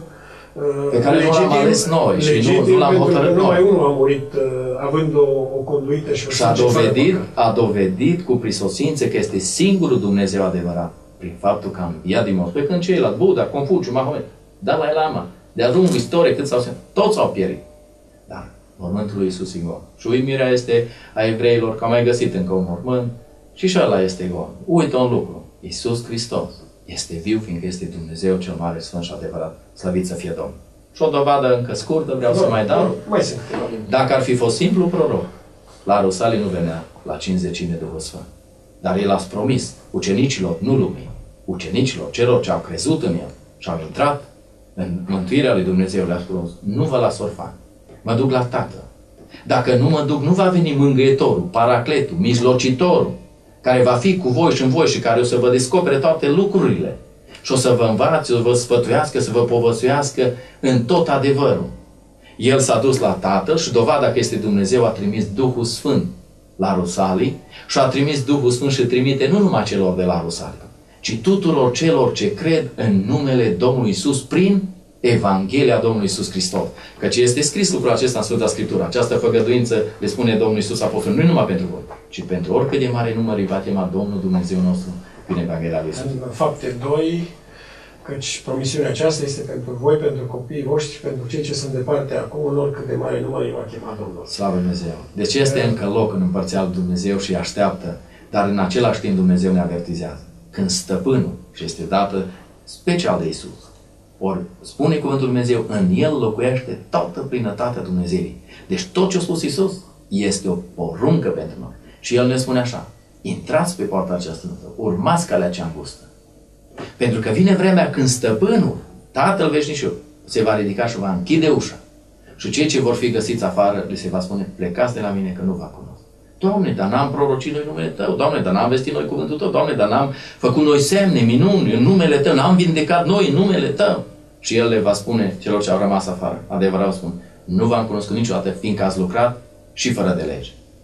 pe care legitim, nu l-am ales noi și legitim, nu, nu l-am hotărât noi. Numai unul a murit uh, având o, o conduită și o și a dovedit, a dovedit cu prisosință că este singurul Dumnezeu adevărat prin faptul că a înviat din morți. Pe când ceilalți, Buddha, Confuciu, Mahomet, Dalai Lama, de-a lungul istoriei cât s-au toți au pierit. Dar mormântul lui Iisus e gol. Și uimirea este a evreilor că au mai găsit încă un mormânt și și ăla este gol. Uită un lucru. Iisus Hristos este viu, fiindcă este Dumnezeu cel mare, sfânt și adevărat. Slăvit să fie Domnul. Și o dovadă încă scurtă vreau da, să mai dau. Mai sunt. Dacă ar fi fost simplu proroc, la Ierusalim nu venea la cincizecime Duhul Sfânt. Dar el a promis ucenicilor, nu lumii, ucenicilor, celor ce au crezut în el și au intrat în mântuirea lui Dumnezeu, le-a spus, nu vă las orfani. Mă duc la Tatăl. Dacă nu mă duc, nu va veni mângâietorul, paracletul, mijlocitorul, care va fi cu voi și în voi și care o să vă descopere toate lucrurile și o să vă învațe, o să vă sfătuiască, să vă povățuiască în tot adevărul. El s-a dus la Tatăl și dovada că este Dumnezeu a trimis Duhul Sfânt la Ierusalim și a trimis Duhul Sfânt și trimite nu numai celor de la Ierusalim, ci tuturor celor ce cred în numele Domnului Iisus prin Evanghelia Domnului Iisus Hristos. Căci este scris lucrul acesta în Sfânta Scriptură. Această făgăduință le spune Domnul Iisus Apostolul, nu numai pentru voi, ci pentru oricât de mare număr îi va chema Domnul Dumnezeu nostru prin Evanghelia lui Iisus. În Fapte doi, căci promisiunea aceasta este pentru voi, pentru copiii voștri, pentru cei ce sunt departe acum, în oricât de mare număr îi va chema Domnul. Slavă Dumnezeu! Deci este încă loc în împărția lui Dumnezeu și așteaptă, dar în același timp Dumnezeu ne avertizează. Când stăpânul, și este dată special de Iisus, ori spune cuvântul Lui Dumnezeu, în El locuiește toată plinătatea Dumnezeirii. Deci tot ce a spus Iisus este o poruncă pentru noi. Și El ne spune așa, intrați pe poarta aceasta, urmați calea cea îngustă. Pentru că vine vremea când stăpânul, Tatăl Veșniciu, se va ridica și va închide ușa. Și cei ce vor fi găsiți afară, le se va spune, plecați de la mine că nu vă cunosc. Doamne, dar n-am prorocit noi numele Tău. Doamne, dar n-am vestit noi cuvântul Tău. Doamne, dar n-am făcut noi semne, minuni în numele Tău. N-am vindecat noi în numele Tău. Și El le va spune celor ce au rămas afară. Adevărat spun, nu v-am cunoscut niciodată, fiindcă ați lucrat și fără de lege.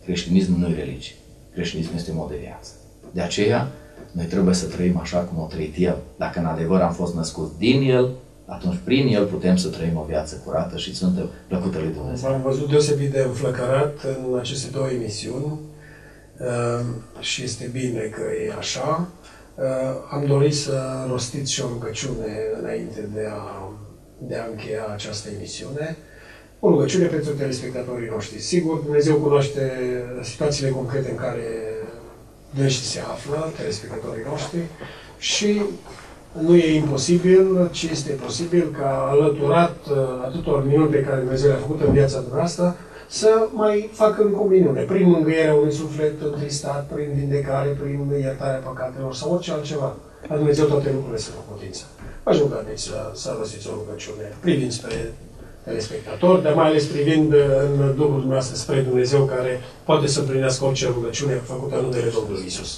Creștinismul nu e religie. Creștinismul este mod de viață. De aceea, noi trebuie să trăim așa cum o trăit El. Dacă în adevăr am fost născuți din El, atunci prin El putem să trăim o viață curată și sfântă, plăcută lui Dumnezeu. V-am văzut deosebit de înflăcărat în aceste două emisiuni și este bine că e așa. Am dorit să rostiți și o rugăciune înainte de a, de a încheia această emisiune. O rugăciune pentru telespectatorii noștri. Sigur, Dumnezeu cunoaște situațiile concrete în care dânșii se află, telespectatorii noștri, și nu e imposibil, ci este posibil ca alăturat atâtor minuni pe care Dumnezeu le-a făcut în viața dumneavoastră, să mai facă în comuniune, prin mângâierea unui suflet întristat, prin vindecare, prin iertarea păcatelor sau orice altceva. La Dumnezeu toate lucrurile sunt cu putință. V-aș ruga deci să, să rostiți o rugăciune privind spre telespectator, dar mai ales privind în Duhul dumneavoastră spre Dumnezeu, care poate să împlinească orice rugăciune făcută în numele Domnului Iisus.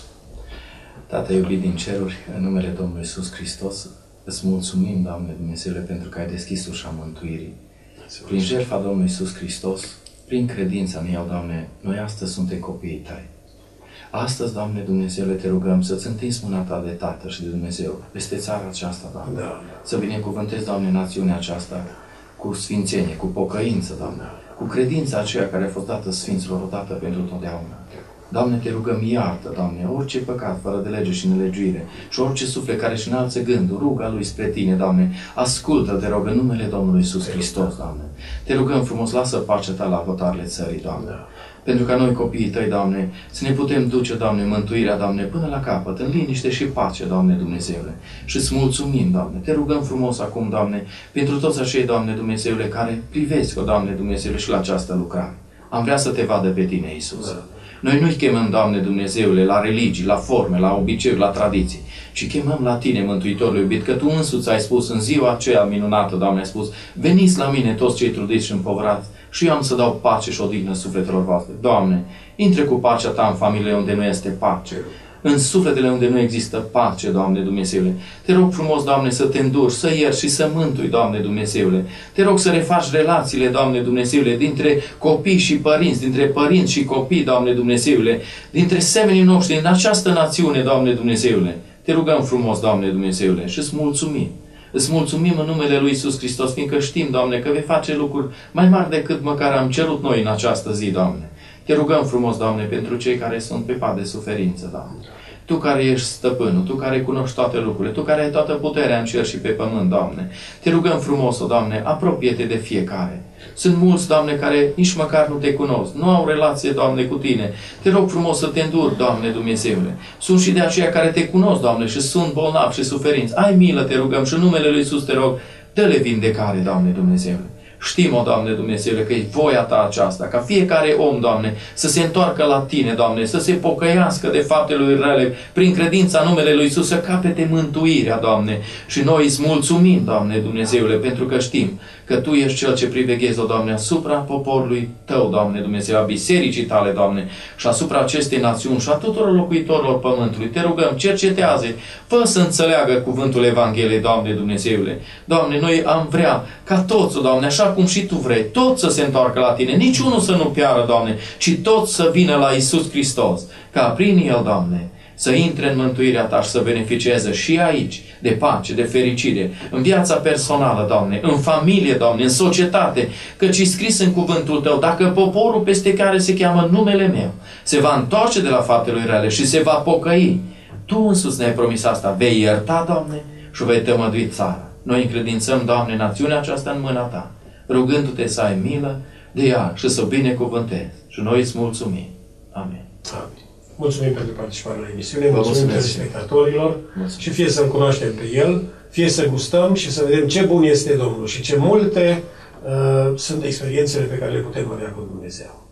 Tată iubit din ceruri, în numele Domnului Iisus Hristos, îți mulțumim, Doamne Dumnezeule, pentru că ai deschis ușa mântuirii. Prin jertfa Domnului Iisus Hristos, prin credința în El, Doamne, noi astăzi suntem copiii Tăi. Astăzi, Doamne Dumnezeule, te rugăm să-ți întinzi mâna Ta de Tată și de Dumnezeu peste țara aceasta, Doamne. Da. Să binecuvântezi, Doamne, națiunea aceasta cu sfințenie, cu pocăință, Doamne, cu credința aceea care a fost dată Sfinților odată pentru totdeauna. Doamne, te rugăm, iartă, Doamne, orice păcat fără de lege și nelegiuire și orice suflet care își înalță gândul, ruga lui spre Tine, Doamne, ascultă, te rog, în numele Domnului Iisus Hristos, Doamne. Te rugăm frumos, lasă pacea Ta la hotarele țării, Doamne. Pentru ca noi, copiii Tăi, Doamne, să ne putem duce, Doamne, mântuirea, Doamne, până la capăt, în liniște și pace, Doamne Dumnezeule. Și îți mulțumim, Doamne. Te rugăm frumos acum, Doamne, pentru toți acei, Doamne Dumnezeule, care privesc, o Doamne Dumnezeule, și la această lucrare. Am vrea să Te vadă pe Tine, Iisus. Da. Noi nu-i chemăm, Doamne Dumnezeule, la religii, la forme, la obiceiuri, la tradiții, ci chemăm la Tine, Mântuitorul iubit, că Tu însuți ai spus în ziua aceea minunată, Doamne, ai spus, veniți la mine toți cei trudiți și împovărați și eu am să dau pace și odihnă sufletelor voastre. Doamne, intre cu pacea Ta în familiile unde nu este pace, în sufletele unde nu există pace, Doamne Dumnezeule. Te rog frumos, Doamne, să Te înduri, să ierți și să mântui, Doamne Dumnezeule. Te rog să refaci relațiile, Doamne Dumnezeule, dintre copii și părinți, dintre părinți și copii, Doamne Dumnezeule, dintre semenii noștri, în această națiune, Doamne Dumnezeule. Te rugăm frumos, Doamne Dumnezeule, și îți mulțumim. Îți mulțumim în numele Lui Iisus Hristos, fiindcă știm, Doamne, că vei face lucruri mai mari decât măcar am cerut noi în această zi, Doamne. Te rugăm frumos, Doamne, pentru cei care sunt pe pat de suferință, Doamne. Tu care ești stăpânul, Tu care cunoști toate lucrurile, Tu care ai toată puterea în cer și pe pământ, Doamne. Te rugăm frumos, o Doamne, apropie-te de fiecare. Sunt mulți, Doamne, care nici măcar nu Te cunosc, nu au relație, Doamne, cu Tine. Te rog frumos să Te înduri, Doamne Dumnezeule. Sunt și de aceia care Te cunosc, Doamne, și sunt bolnavi și suferinți. Ai milă, Te rugăm, și în numele Lui Iisus Te rog, dă-le vindecare, Doamne Dumnezeule. Știm, o Doamne Dumnezeule, că e voia Ta aceasta, ca fiecare om, Doamne, să se întoarcă la Tine, Doamne, să se pocăiască de faptele Lui rele, prin credința în numele Lui Iisus, să capete mântuirea, Doamne. Și noi îți mulțumim, Doamne Dumnezeule, pentru că știm că Tu ești Cel ce priveghezi, o Doamne, asupra poporului Tău, Doamne Dumnezeu, a bisericii Tale, Doamne, și asupra acestei națiuni și a tuturor locuitorilor pământului. Te rugăm, cercetează, fă să înțeleagă cuvântul Evangheliei, Doamne Dumnezeule. Doamne, noi am vrea ca toți, o Doamne, așa cum și Tu vrei, toți să se întoarcă la Tine, niciunul să nu piară, Doamne, ci toți să vină la Iisus Hristos, ca prin El, Doamne, să intre în mântuirea Ta și să beneficieze și aici de pace, de fericire, în viața personală, Doamne, în familie, Doamne, în societate, căci e scris în cuvântul Tău, dacă poporul peste care se cheamă numele Meu se va întoarce de la faptele lui rele și se va pocăi, Tu însuți ne-ai promis asta, vei ierta, Doamne, și vei tămădui țara. Noi încredințăm, Doamne, națiunea aceasta în mâna Ta, rugându-Te să ai milă de ea și să o binecuvântezi. Și noi îți mulțumim. Amin. Amin. Mulțumim pentru participarea la emisiune, mulțumim telespectatorilor și fie să-L cunoaștem pe El, fie să gustăm și să vedem ce bun este Domnul și ce multe uh, sunt experiențele pe care le putem avea cu Dumnezeu.